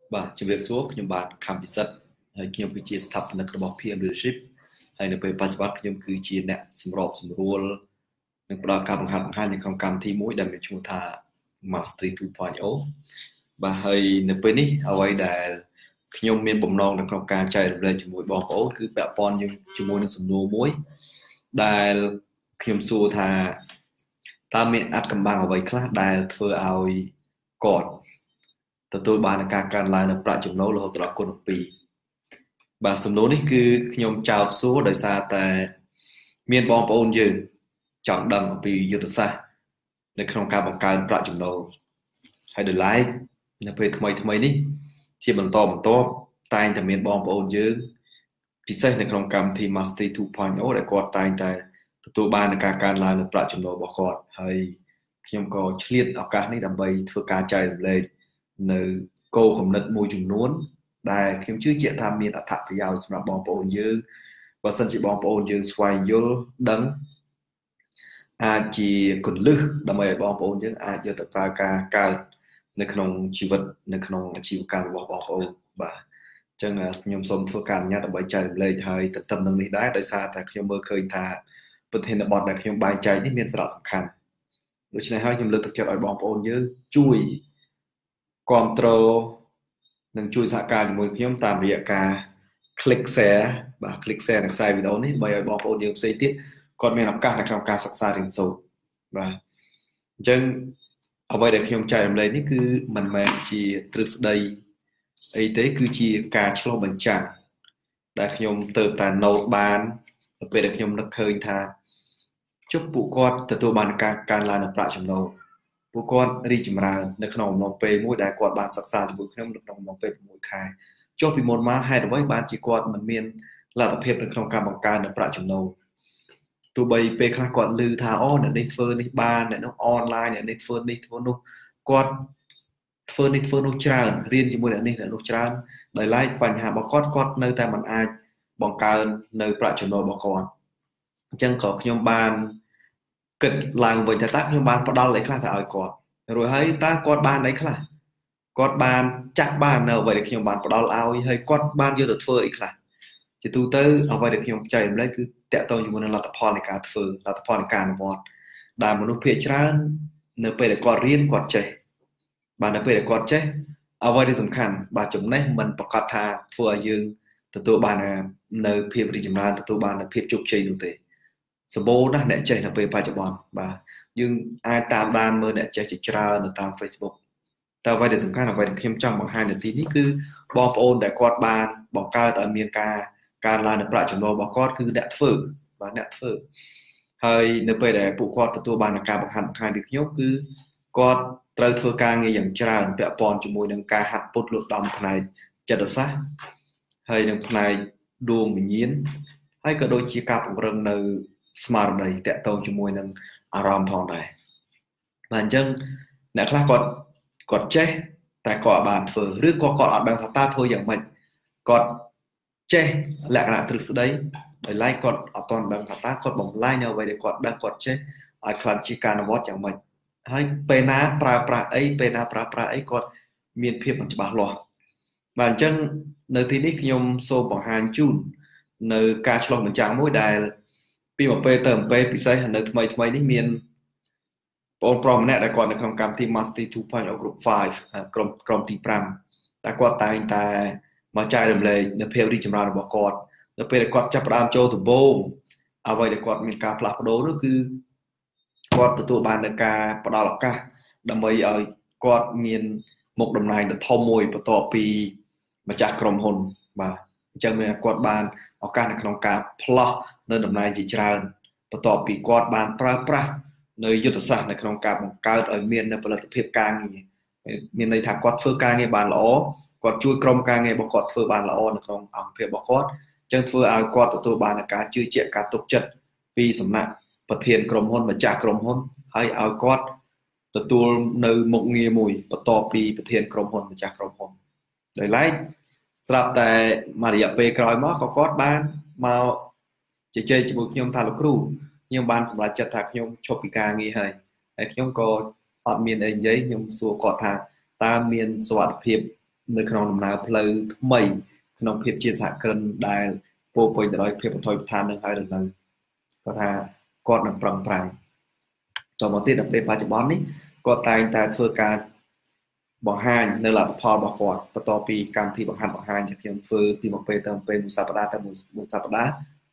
បាទជំរាបសួរខ្ញុំបាទខំពិសិដ្ឋហើយខ្ញុំគឺជាស្ថាបនិករបស់ distributorship ហើយនៅពេលបច្ចុប្បន្នខ្ញុំគឺជាអ្នកសម្របសម្រួលនិងផ្ដល់ការបង្ហាត់បង្ហាញនៅក្នុងកម្មវិធីមួយដែលមានឈ្មោះថា Mastery 2.0 បាទហើយនៅពេលនេះអ្វីដែលខ្ញុំមានបំណងនៅក្នុងការចែករំលែកជាមួយបងប្អូនគឺពាក់ព័ន្ធជាមួយនឹងសំណួរមួយដែលខ្ញុំសួរថាតើមានអត្ថកម្បាំងអ្វីខ្លះដែលធ្វើឲ្យគាត់ទទួលបានការកើនឡើងនៃប្រាក់ចំណូលរហូតដល់គុណ2បាទសំណួរនេះគឺខ្ញុំចោទសួរដោយសារតែមានបងប្អូនយើងចង់ដឹងអំពីយុទ្ធសាស្ត្រនៅក្នុងការបង្កើនប្រាក់ចំណូលហើយដោយឡែកនៅពេលថ្មីនេះជាបន្តតែងតែមានបងប្អូនយើងពិសេសនៅក្នុងកម្មវិធី Mastery 2.0 ដែលគាត់តែងតែទទួលបានការកើនឡើងនៃប្រាក់ចំណូលរបស់គាត់ហើយខ្ញុំក៏ឆ្លៀតឱកាសនេះដើម្បីធ្វើការចែករំលែកនៅគោលគំនិតមួយចំនួនដែលខ្ញុំជឿជាក់ថាមានអត្ថប្រយោជន៍សម្រាប់បងប្អូនយើងបើសិនជាបងប្អូនយើងស្វែងយល់ដឹងអាចជាគន្លឹះដើម្បីឲ្យបងប្អូនយើងអាចយកទៅប្រើការកើតនៅក្នុងជីវិតនៅក្នុងអាជីវកម្មរបស់បងប្អូនបាទអញ្ចឹងខ្ញុំសូមធ្វើការអនុញ្ញាតដើម្បីចែករំលែកហើយទន្ទឹមនឹងនេះដែរដោយសារតែខ្ញុំមើលឃើញថាប្រធានបទដែលខ្ញុំបែងចែកនេះមានសារៈសំខាន់ដូច្នេះហើយខ្ញុំលើកទឹកចិត្តឲ្យបងប្អូនយើងជួយគ្រប់គ្រងនិងជួយសហការជាមួយខ្ញុំតាមរយៈការ click share បាទ click share និង share វីដេអូនេះដើម្បីឲ្យបងប្អូនយើងផ្សេងទៀតគាត់មានឱកាសនៅក្នុងការសិក្សារៀនសូត្របាទអញ្ចឹងអ្វីដែលខ្ញុំចែករំលែកនេះគឺមិនមែនជាទ្រឹស្ដីអីទេគឺជាការឆ្លុះបញ្ចាំងដែលខ្ញុំទៅតែ note បាននៅពេលដែលខ្ញុំនឹកឃើញថាជប់ពួកគាត់ទទួលបានការកើនឡើងនៃប្រាក់ចំណូលពួកគាត់រីកចម្រើននៅក្នុងអំឡុងពេលមួយដែលគាត់បានសិក្សាជាមួយខ្ញុំនៅក្នុងអំឡុងពេល6ខែចុះពីមុនមកហេតុអ្វីបានជាគាត់មិនមានលទ្ធភាពនៅក្នុងការបង្កើននៅប្រាក់ចំណូលទោះបីពេលខ្លះគាត់ឮថាអូអ្នកនេះធ្វើនេះបានអ្នកនោះអនឡាញអ្នកនេះធ្វើនេះធ្វើនោះគាត់ធ្វើនេះធ្វើនោះច្រើនរៀនជាមួយអ្នកនេះអ្នកនោះច្រើនដោយឡែកបញ្ហារបស់គាត់នៅតែមិនអាចបង្កើននៅប្រាក់ចំណូលរបស់គាត់អញ្ចឹងក៏ខ្ញុំបានគិតឡើងវិញថាតើខ្ញុំបានផ្ដល់អីខ្លះទៅឲ្យគាត់រួចហើយតើគាត់បានអីខ្លះគាត់បានចាក់បាននៅអ្វីដែលខ្ញុំបានផ្ដល់ឲ្យហើយគាត់បានយកទៅធ្វើអីខ្លះជាទូទៅអ្វីដែលខ្ញុំចែករំលែកគឺតាក់ទងជាមួយនឹងលទ្ធផលនៃការធ្វើលទ្ធផលនៃការអនុវត្តដែលមនុស្សភាគច្រើននៅពេលដែលគាត់រៀនគាត់ចេះបាទនៅពេលដែលគាត់ចេះអ្វីដែលសំខាន់បាទចំណេះមិនប្រកាសថាធ្វើឲ្យយើងទទួលបាននៅភាពរីកចម្រើនទទួលបាននៅភាពជោគជ័យនោះទេសម្បូរណាស់អ្នកចេះនៅពេលបច្ចុប្បន្នបាទយើងអាចតាមដានមើលអ្នកចេះជាច្រើននៅតាម Facebook តែអ្វីដែលសំខាន់អ្វីដែលខ្ញុំចង់បង្ហាញនៅទីនេះគឺបងប្អូនដែលគាត់បានបង្កើតឲ្យមានការឡើងនៃប្រាក់ចំណូលរបស់គាត់គឺអ្នកធ្វើបាទអ្នកធ្វើហើយនៅពេលដែលពួកគាត់ទទួលបានការបង្ហាត់បង្ហាញពីខ្ញុំគឺគាត់ត្រូវធ្វើការងារយ៉ាងច្រើនពាក់ព័ន្ធជាមួយនឹងការហាត់ពុតលូតដំផ្នែកចិត្តសាស្ត្រហើយនឹងផ្នែកដួងវិញ្ញាណហើយក៏ដូចជាការពង្រឹងនៅស្មារតីតាក់ទងជាមួយនឹងអារម្មណ៍ផងដែរបាទអញ្ចឹងអ្នកខ្លះគាត់ចេះតែគាត់បានធ្វើឬក៏គាត់អត់ដឹងថាតើធ្វើយ៉ាងម៉េចគាត់ចេះលក្ខណៈទ្រឹស្ដីដោយឡែកគាត់អត់ទាន់ដឹងថាតើគាត់បំលែងនៅអ្វីដែលគាត់ដឹងគាត់ចេះឲ្យខ្លះជាការអនុវត្តយ៉ាងម៉េចហើយពេលណាប្រើប្រាស់អីពេលណាប្រើប្រាស់អីគាត់មានភាពមិនច្បាស់លាស់បាទអញ្ចឹងនៅទីនេះខ្ញុំសូមបង្ហាញជូននៅការឆ្លុះបញ្ចាំងមួយដែលពីមួយពេលទៅមួយពេលពិសេសនៅថ្មីនេះមានបងប្រុសម្នាក់ដែលគាត់នៅក្នុងកម្មវិធី Mastery 2.0 Group 5ក្រុមទី5តែគាត់តែងតែមកចែករំលែកនៅភាពរីកចម្រើនរបស់គាត់នៅពេលដែលគាត់ចាប់ផ្ដើមចូលដំបូងអ្វីដែលគាត់មានការផ្លាស់ប្ដូរនោះគឺគាត់ទទួលបាននៅការផ្ដល់ឱកាសដើម្បីឲ្យគាត់មានមុខតំណែងដ៏ធំមួយបន្ទាប់ពីម្ចាស់ក្រុមហ៊ុនបាទអញ្ចឹងមានគាត់បានឱកាសនៅក្នុងការផ្លោះនៅតំណែងជាច្រើនបន្ទាប់ពីគាត់បានប្រើប្រាស់នៅយុទ្ធសាស្ត្រនៅក្នុងការបង្កើតឲ្យមាននៅផលិតភាពការងារមានន័យថាគាត់ធ្វើការងារបានល្អគាត់ជួយក្រុមការងាររបស់គាត់ធ្វើបានល្អនៅក្នុងអង្គភាពរបស់គាត់អញ្ចឹងធ្វើឲ្យគាត់ទទួលបានការជឿជាក់ការទុកចិត្តពីសំណាក់ប្រធានក្រុមហ៊ុនម្ចាស់ក្រុមហ៊ុនហើយឲ្យគាត់ទទួលនៅមុខងារមួយបន្ទាប់ពីប្រធានក្រុមហ៊ុនម្ចាស់ក្រុមហ៊ុនដោយឡែកស្រាប់តែមួយរយៈពេលក្រោយមកក៏គាត់បានមកជជែកជាមួយខ្ញុំថាលោកគ្រូខ្ញុំបានសម្រេចចិត្តថាខ្ញុំឈប់ពីការងារហើយខ្ញុំក៏អត់មានអីនិយាយខ្ញុំសួរគាត់ថាតើមានសុវត្ថិភាព nơi trong nào pleu mây trongភាពchia sẻ cân đài po poi tớiភាពthôi than được hai được lần có tha con nằm prang prang trong một tiết đặc biệt ba chục bón ní có tay ta thưa ca bỏ hai nơi là Paul bỏ quạt và to pi cam thì bằng hai cho khi phơi thì một pe tầm pe một sạp đá tầm một sạp đá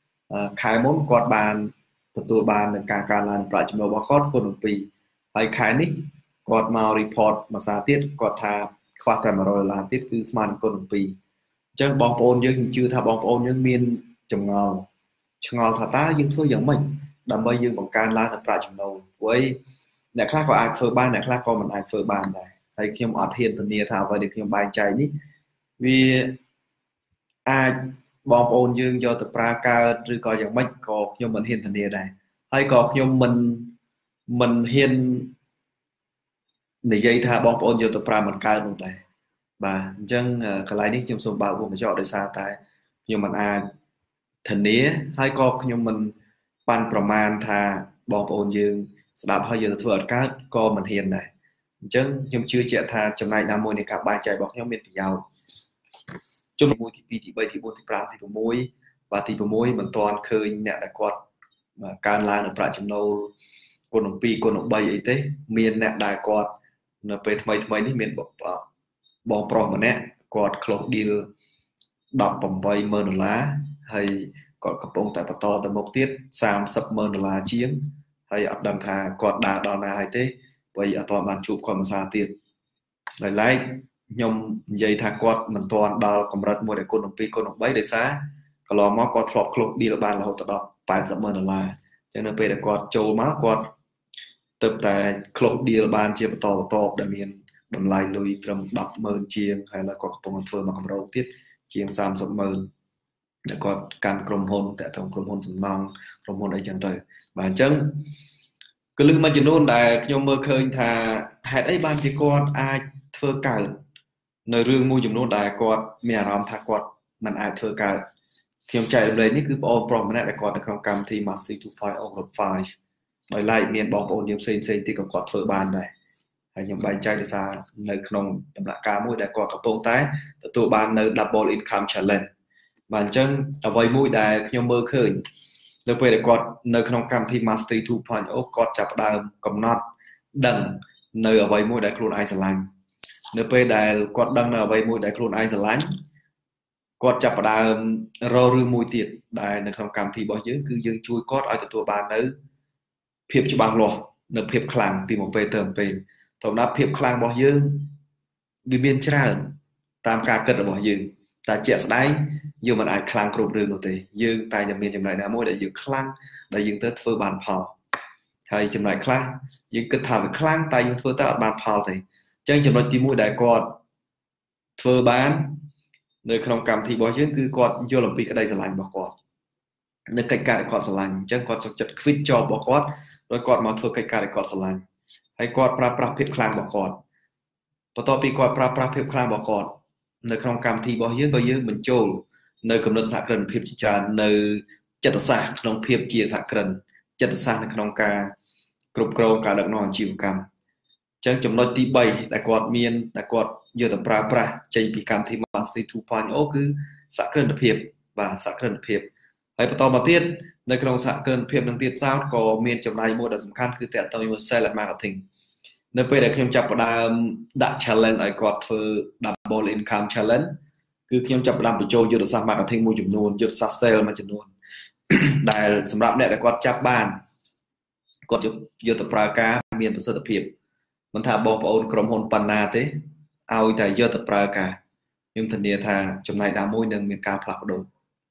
khai món quạt bànตัวบานในการลานปราชญ์โนวคอดคนปีไปขายนี่กอดมารีพอร์ตมาสาธิตกอดทาควาแต่มารอยลานติดคือสมานคนปีจังบองโอนยังชื่อทาบองโอนยังมีนจงเงาชงเงาทาตายังช่วยยังไม่ดำไปยังของการลานปราชญ์โนไว้เนี่ยคลาก็อาจเฟอร์บ้านเนี่ยคลาก็มันอาจเฟอร์บ้านได้ให้ขยมอัดเห็นตัวนี้ทาไปเด็กขยมบายใจนี่vìอาบองโอนยังยอดปราการหรือก็ยังไม่ก็ขยมมันเห็นตัวนี้ได้ให้ก็ขยมมันเห็นในใจทาบองโอนยอดปรามันการลงได้บ่าจังกลายนี้ขยมสมบัติวงกระจกได้ซาตายขยมมันอาทันนี้ให้ก็ขยมมันปันประมาณทาบองโอนยังสลับให้ยอดตัวการก็มันเห็นได้จังขยมชื่อเจ้าทาจำนายนามวยในกับบายใจบอกขยมเป็นปียาวจนมวยที่ปีที่ใบที่บนที่ปราที่มวยvàที่มวยมันตอนเคยเนี่ยได้กอดการลานในประจำโนคนหนุ่มปีคนหนุ่มใบไอ้เต้เมียนเนี่ยได้กอดเนี่ยไปทำไมนี่เมียนบอกบองปลอมมันเนี่ยกอดคลอดดีลดับผมไปเมินล้าให้กอดกระโปรงแต่ประตอแต่หมกเตี้ย30เมินล้าเชียงให้อับดังทากอดดาดอนาให้เต้ไปอัตอนมันจูบความมาซาเตี้ยหลายยมใหญ่ทากอดมันตอนดาวกำรัดมวยแต่คนหนุ่มปีคนหนุ่มใบได้ซะก็ลองมอกอดคลอดคลอดดีลบานเราตลอด80เมินล้าจังนั้นไปแต่กอดโจมากอดเติบแต่คลอดดีลบานเชียร์ต่อได้เมียนบรรลัยลุยตรมดับเมินเชียงให้แล้วก็กระโปรงเฟิร์มากำเราติดเชียง30เมินแล้วก็การกลมพลแต่ตรงกลมพลสมองกลมพลอะไรจังเลยบางจังก็ลืมมาจากโน่นได้ยมเมื่อเคยทาเหตุไอ้บ้านที่กอดอาเธอเกิดในเรื่องมูจำนวนได้กอดมีอารมณ์ทากอดมันอาเธอเกิดเทียมใจเลยนี่คือโอนปลอมมันได้กอดในโครงการที่ Mastery 2.5 ออกรถไฟโดยไล่เมียนบองโอนยมเซนที่กับกอดเธอบ้านได้ให้ยมใบใจได้ซาในขนมดำหนักการมวยได้กอดกระโปรงใต้ตัวบ้านใน Double Income Challenge บางจังเอาไว้มวยได้ยมเมื่อเคยโดยไปได้กอดในขนมการที่ Mastery 2.5 กอดจับดาวกำนัดดังในเอาไว้มวยได้โคลนไอซ์แลนด์ในไปได้กอดดังในเอาไว้มวยได้โคลนไอซ์แลนด์กอดจับดาวรอหรือมวยติดได้ในขนมการที่บอกเยอะคือยังช่วยกอดเอาตัวบ้านในเพียบจุบังหล่อในเพียบคลางปีหมกไปเติมเป็นตอนนั้นเพียบคลางบอกเยอะวิเบียนชราตามการเกิดบอกเยอะแต่เจ้าได้ยืมมันอาจคลางกรุบเรื่องตัวเองยืมตายจะมีจำนวนน้ำมวยได้ยืมคลางได้ยืมเตอร์เฟอร์บานพาวให้จำนวนคลางยืมกระถางคลางตายยืมเฟอร์เตอร์บานพาวเลยจังจำนวนที่มวยได้กอดเฟอร์บานในขนมกรรมที่บอกเยอะคือกอดโยลปีก็ได้สลายบอกกอดในกิจการกอดสลายจังกอดจัดควิดจอบบอกกอดโดยกอดมาเฟอร์กิจการกอดสลายให้กอดปราเพียบคลางบอกกอดพอต่อปีกอดปราเพียบคลางบอกกอดในขนมกรรมที่บอกเยอะก็เยอะเหมือนโจในกำหนดสักเกินเพียบจิจารในจัตสาขนมเพียบเจียสักเกินจัตสาในขนมกากรุบกรองการดักนอนชีวกรรมจังจำนวนที่ใบแต่กอดเมียนแต่กอดเยอะแต่ปราใจปีการที่มาสติทูพานโอคือสักเกินเพียบบ่าสักเกินเพียบให้พอต่อมาเตี้ยในขนมสักเกินเพียบหนึ่งเตี้ยเจ้าก็เมียนจำนายโมดสำคัญคือแต่ตัวยูเซลและมาร์เก็ตติ้งในปีเด็กยังจับประดามดัก challenge ไอ้กอดเฟอร์ double income challenge คือยังจับประดามไปโจยุทธศาสตร์มาร์เก็ตติ้งมูจำนวนยุทธศาสตร์เซลมาจำนวนได้สำหรับเนี่ยแต่กอดจับบ้านกอดยุทธปราการเมียนประเสริฐเพียบมันถ้าบอกว่ากรมหนปันนาเต้เอาแต่ยุทธปราการยังทันเดียทาจำนายดาวมวยหนึ่งมีการผลักดัน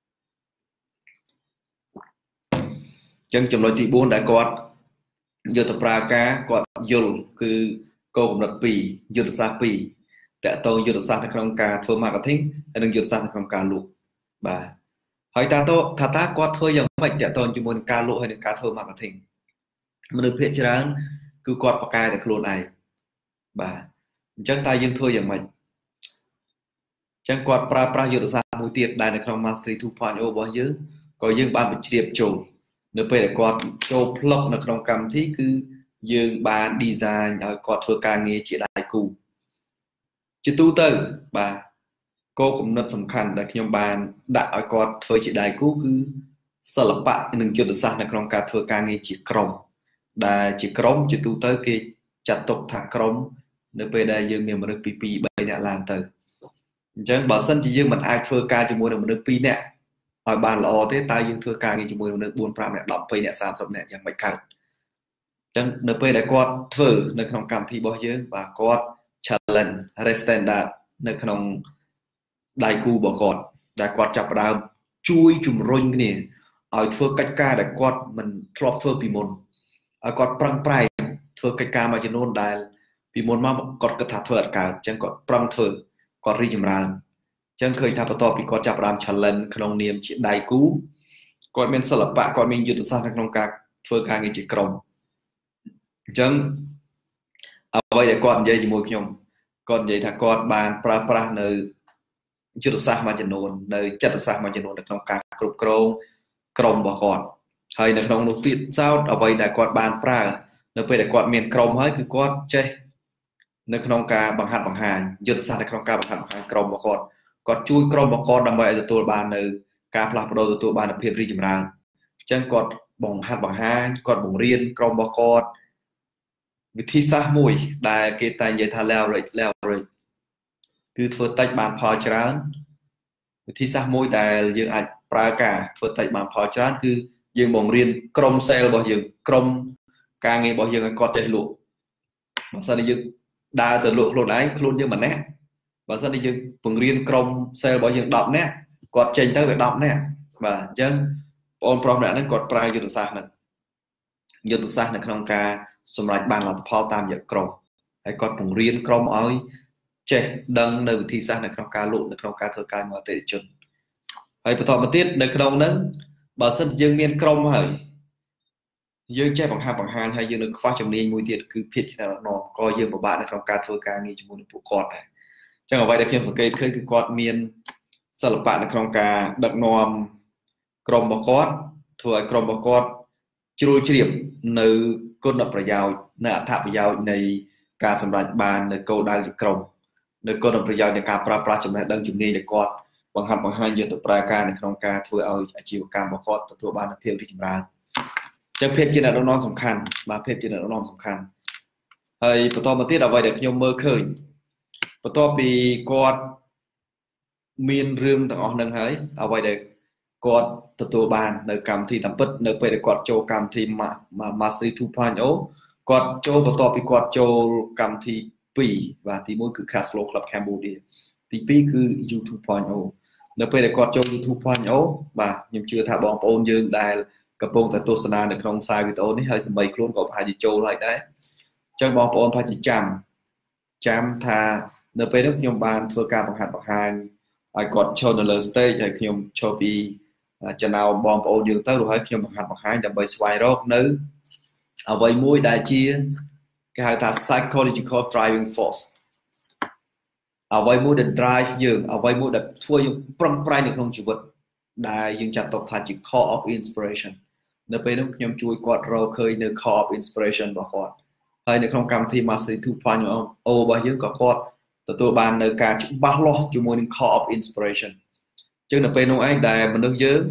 จังจำนวนที่บุญได้กอดยุทธปราการกอดยุลคือโกกำหนดปียุทธศาสตร์ปีแต่ตัวยุทธศาสตร์ในโครงการเฟอร์มาร์เก็ตติ้งและหนึ่งยุทธศาสตร์ในโครงการลูกบ่าหอยตาโตถ้าตากอดเธอยังไม่แต่ตัวจำนวนการลูกให้หนึ่งการเฟอร์มาร์เก็ตติ้งมันดูเพี้ยนฉะนั้นคือกอดปากกาแต่โคลนไอบ่าจังตายยังเธออย่างไรจังกอดปลายุทธศาสตร์มวยเตี้ยได้ในโครงมาสตรีทูพานโอบอกเยอะก็ยังบ้านเป็นเฉียบโจเนื้อไปแต่กอดโจพลอกในโครงการที่คือยืงบานดีไซน์เอากอดเฟอร์การเงี้ยเจียได้กูជាទូទៅបាទគោលគំនិតសំខាន់ដែលខ្ញុំបានដាក់ឲ្យគាត់ធ្វើជាដៃគូគឺសិល្បៈនិងយុទ្ធសាស្ត្រនៅក្នុងការធ្វើការងារជាក្រុមដែលជាក្រុមជាទូទៅគេចាត់ទុកថាក្រុមនៅពេលដែលយើងមានមនុស្សពី2 3នាក់ឡើងទៅអញ្ចឹងបើសិនជាយើងមិនអាចធ្វើការជាមួយនឹងមនុស្ស2នាក់ឲ្យបានល្អទេតើយើងធ្វើការងារជាមួយមនុស្ស4 5នាក់10 20នាក់30នាក់យ៉ាងម៉េចកើតអញ្ចឹងនៅពេលដែលគាត់ធ្វើនៅក្នុងកម្មវិធីរបស់យើងបាទគាត់ challenge standard នៅក្នុងដៃគូរបស់គាត់ដែលគាត់ចាប់ផ្ដើមជួយជំរុញគ្នាឲ្យធ្វើកិច្ចការដែលគាត់មិនធ្លាប់ធ្វើពីមុនឲ្យគាត់ប្រឹងប្រែងធ្វើកិច្ចការមួយចំនួនដែលពីមុនមកគាត់គិតថាធ្វើអត់កើតអញ្ចឹងគាត់ប្រឹងធ្វើគាត់រីកចម្រើនអញ្ចឹងឃើញថាបន្ទាប់ពីគាត់ចាប់ផ្ដើម challenge ក្នុងនាមជាដៃគូគាត់មានសិល្បៈគាត់មានយុទ្ធសាស្ត្រនៅក្នុងការធ្វើការងារជាក្រុមអញ្ចឹងអ្វីដែលគាត់និយាយជាមួយខ្ញុំគាត់និយាយថាគាត់បានប្រើប្រាស់នៅយុទ្ធសាស្ត្រមួយចំនួននៅចិត្តសាស្ត្រមួយចំនួននៅក្នុងការគ្រប់គ្រងក្រុមរបស់គាត់ហើយនៅក្នុងនោះទៀតសោតអ្វីដែលគាត់បានប្រើនៅពេលដែលគាត់មានក្រុមហើយគឺគាត់ចេះនៅក្នុងការបង្ហាត់បង្ហាញយុទ្ធសាស្ត្រនៅក្នុងការបង្ហាត់បង្ហាញក្រុមរបស់គាត់ជួយក្រុមរបស់គាត់ដើម្បីឲ្យទទួលបាននៅការផ្លាស់ប្ដូរទទួលបានភាពរីកចម្រើនអញ្ចឹងគាត់បង្ហាត់បង្ហាញគាត់បង្រៀនក្រុមរបស់គាត់វិធីសាស្ត្រមួយដែលគេតែនិយាយថា leverage គឺធ្វើតិចបានផលច្រើនវិធីសាស្ត្រមួយដែលយើងអាចប្រើការធ្វើតិចបានផលច្រើនគឺយើងបង្រៀនក្រុម sale របស់យើងក្រុមការងាររបស់យើងឲ្យគាត់ចេះលក់បើសិនជាយើងដើរទៅលក់ខ្លួនឯងខ្លួនយើងម្នាក់បើសិនជាយើងបង្រៀនក្រុម sale របស់យើង10នាក់គាត់ចេញទៅវា10នាក់បាទអញ្ចឹងបងប្រុសម្នាក់ហ្នឹងគាត់ប្រើយុទ្ធសាស្ត្រហ្នឹងយុទ្ធសាស្ត្រនៅក្នុងការសម្រេចបានលទ្ធផលតាមរយៈក្រុមហើយគាត់បង្រៀនក្រុមឲ្យចេះដឹងនៅវិធីសាស្ត្រនៅក្នុងការលក់នៅក្នុងការធ្វើការជាមួយអតិថិជនហើយបន្តមកទៀតនៅក្នុងហ្នឹងបើសិនជាយើងមានក្រុមហើយយើងចេះបង្ហាត់បង្ហាញហើយយើងនៅខ្វះជំនាញមួយទៀតគឺភាពជាអ្នកដឹកនាំក៏យើងពិបាកនៅក្នុងការធ្វើការងារជាមួយនឹងពួកគាត់ដែរអញ្ចឹងអ្វីដែលខ្ញុំសង្កេតឃើញគឺគាត់មានសិល្បៈនៅក្នុងការដឹកនាំក្រុមរបស់គាត់ធ្វើឲ្យក្រុមរបស់គាត់ជ្រួលជ្រាបនៅគុណប្រយោជន៍នៅអត្ថប្រយោជន៍នៃការសម្រេចបាននៅគោលដៅជាក្រុមនៅគុណប្រយោជន៍នៃការប្រើប្រាស់ចំណេះដឹងជំនាញដែលគាត់បង្ហាត់បង្ហាញយកទៅប្រើការនៅក្នុងការធ្វើឲ្យអាជីវកម្មរបស់គាត់ទទួលបានភាពរីកចម្រើនចឹងភាពជាអ្នកដឹកនាំសំខាន់បាទភាពជាអ្នកដឹកនាំសំខាន់ហើយបន្តមកទៀតអ្វីដែលខ្ញុំមើលឃើញបន្ទាប់ពីគាត់មានរឿងទាំងអស់ហ្នឹងហើយអ្វីដែលគាត់ទទួលបាននៅកម្មវិធីតាមពិតនៅពេលដែលគាត់ចូលកម្មវិធី Mastery 2.0 គាត់ចូលបន្ទាប់ពីគាត់ចូលកម្មវិធី2បាទទី1គឺ Cash Flow Club Cambodia ទី2គឺ U 2.0 នៅពេលដែលគាត់ចូល U 2.0 បាទខ្ញុំជឿថាបងប្អូនយើងដែលកំពុងតែទស្សនានៅក្នុងខ្សែវីដេអូនេះហើយសម្បីខ្លួនក៏ប្រហែលជាចូលហើយដែរអញ្ចឹងបងប្អូនប្រហែលជាចាំថានៅពេលនោះខ្ញុំបានធ្វើការបង្ហាត់បង្ហាញឲ្យគាត់ឈរនៅលើ stage ហើយខ្ញុំឈរពីចំណោមបងប្អូនយើងទៅរួចហើយខ្ញុំបង្ហាត់បង្ហាញដើម្បីស្វែងរកនៅអ្វីមួយដែលជាគេហៅថា psychological driving force អ្វីមួយដែល drive យើងអ្វីមួយដែលធ្វើយើងប្រឹងប្រែងនៅក្នុងជីវិតដែលយើងចាត់ទុកថាជា core of inspiration នៅពេលនោះខ្ញុំជួយគាត់រកឃើញនៅ core of inspiration របស់គាត់ហើយនៅក្នុងកម្មវិធី Mastery 2.0 របស់យើងក៏គាត់ទទួលបាននៅការច្បាស់លាស់ជាមួយនឹង core of inspiration អញ្ចឹងនៅពេលនោះឯងដែលមនុស្សយើង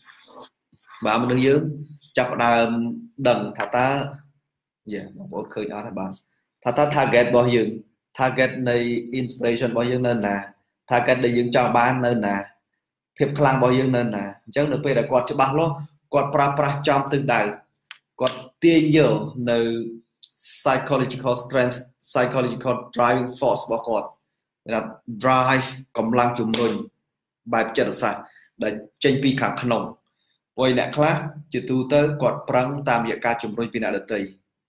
ចាប់ផ្ដើមដឹងថាតើបងប្អូនឃើញអត់ហើយបាទថាតើ target របស់យើង target នៃ inspiration របស់យើងនៅណា target ដែលយើងចង់បាននៅណាភាពខ្លាំងរបស់យើងនៅណាអញ្ចឹងនៅពេលដែលគាត់ច្បាស់លាស់គាត់ប្រើប្រាស់ចំទិសដៅគាត់ទាញយកនៅ psychological strength psychological driving force របស់គាត់គេថា drive កម្លាំងជំរុញបែបចិត្តសាស្ត្រដែលចេញពីខាងក្នុងព្រោះអ្នកខ្លះជាទូទៅគាត់ប្រឹងតាមរយៈការជំរុញពីអ្នកដទៃ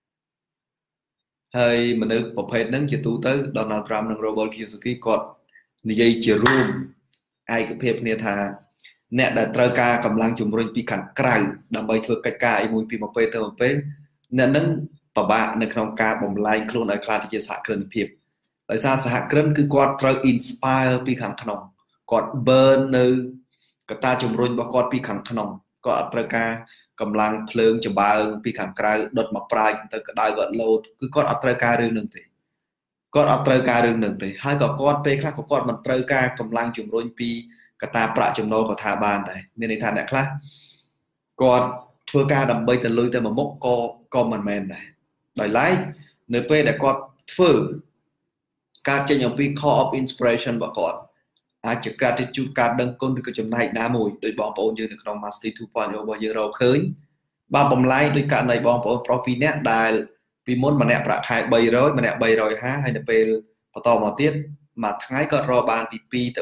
ហើយមនុស្សប្រភេទហ្នឹងជាទូទៅ Donald Trump និង Robert Kiyosaki គាត់និយាយជារួមឯកភាពគ្នាថាអ្នកដែលត្រូវការកម្លាំងជំរុញពីខាងក្រៅដើម្បីធ្វើកិច្ចការអីមួយពីមួយពេលទៅមួយពេលអ្នកហ្នឹងពិបាកនៅក្នុងការបំលែងខ្លួនឲ្យខ្លាចជាសហគ្រិនភាពដោយសារសហគ្រិនគឺគាត់ត្រូវ inspire ពីខាងក្នុងគាត់ burn នៅកត្តាជំរុញរបស់គាត់ពីខាងក្នុងគាត់អត់ត្រូវការកម្លាំងភ្លើងចម្បើងពីខាងក្រៅដុតមកប្រាយទៅក្តៅគាត់លោតគឺគាត់អត់ត្រូវការរឿងហ្នឹងទេគាត់អត់ត្រូវការរឿងនឹងទេហើយក៏គាត់ពេលខ្លះក៏គាត់មិនត្រូវការកម្លាំងជំរុញពីកត្តាប្រាក់ចំណូលក៏ថាបានដែរមានន័យថាអ្នកខ្លះគាត់ធ្វើការដើម្បីទៅលុយទៅមុខក៏មិនមែនដែរដោយឡែកនៅពេលដែលគាត់ធ្វើការចេញអំពី call of inspiration របស់គាត់អាចជា gratitude ការដឹងគុណឬក៏ចំណែកណាមួយដោយបងប្អូនយើងនៅក្នុង Mastery 2.0 របស់យើងរកឃើញបើបំលែងដោយករណីបងប្អូនប្រុស2នាក់ដែលពីមុនម្នាក់ប្រាក់ខែ300ម្នាក់350ហើយនៅពេលបន្តមកទៀតមួយថ្ងៃក៏រកបានពី2ទៅ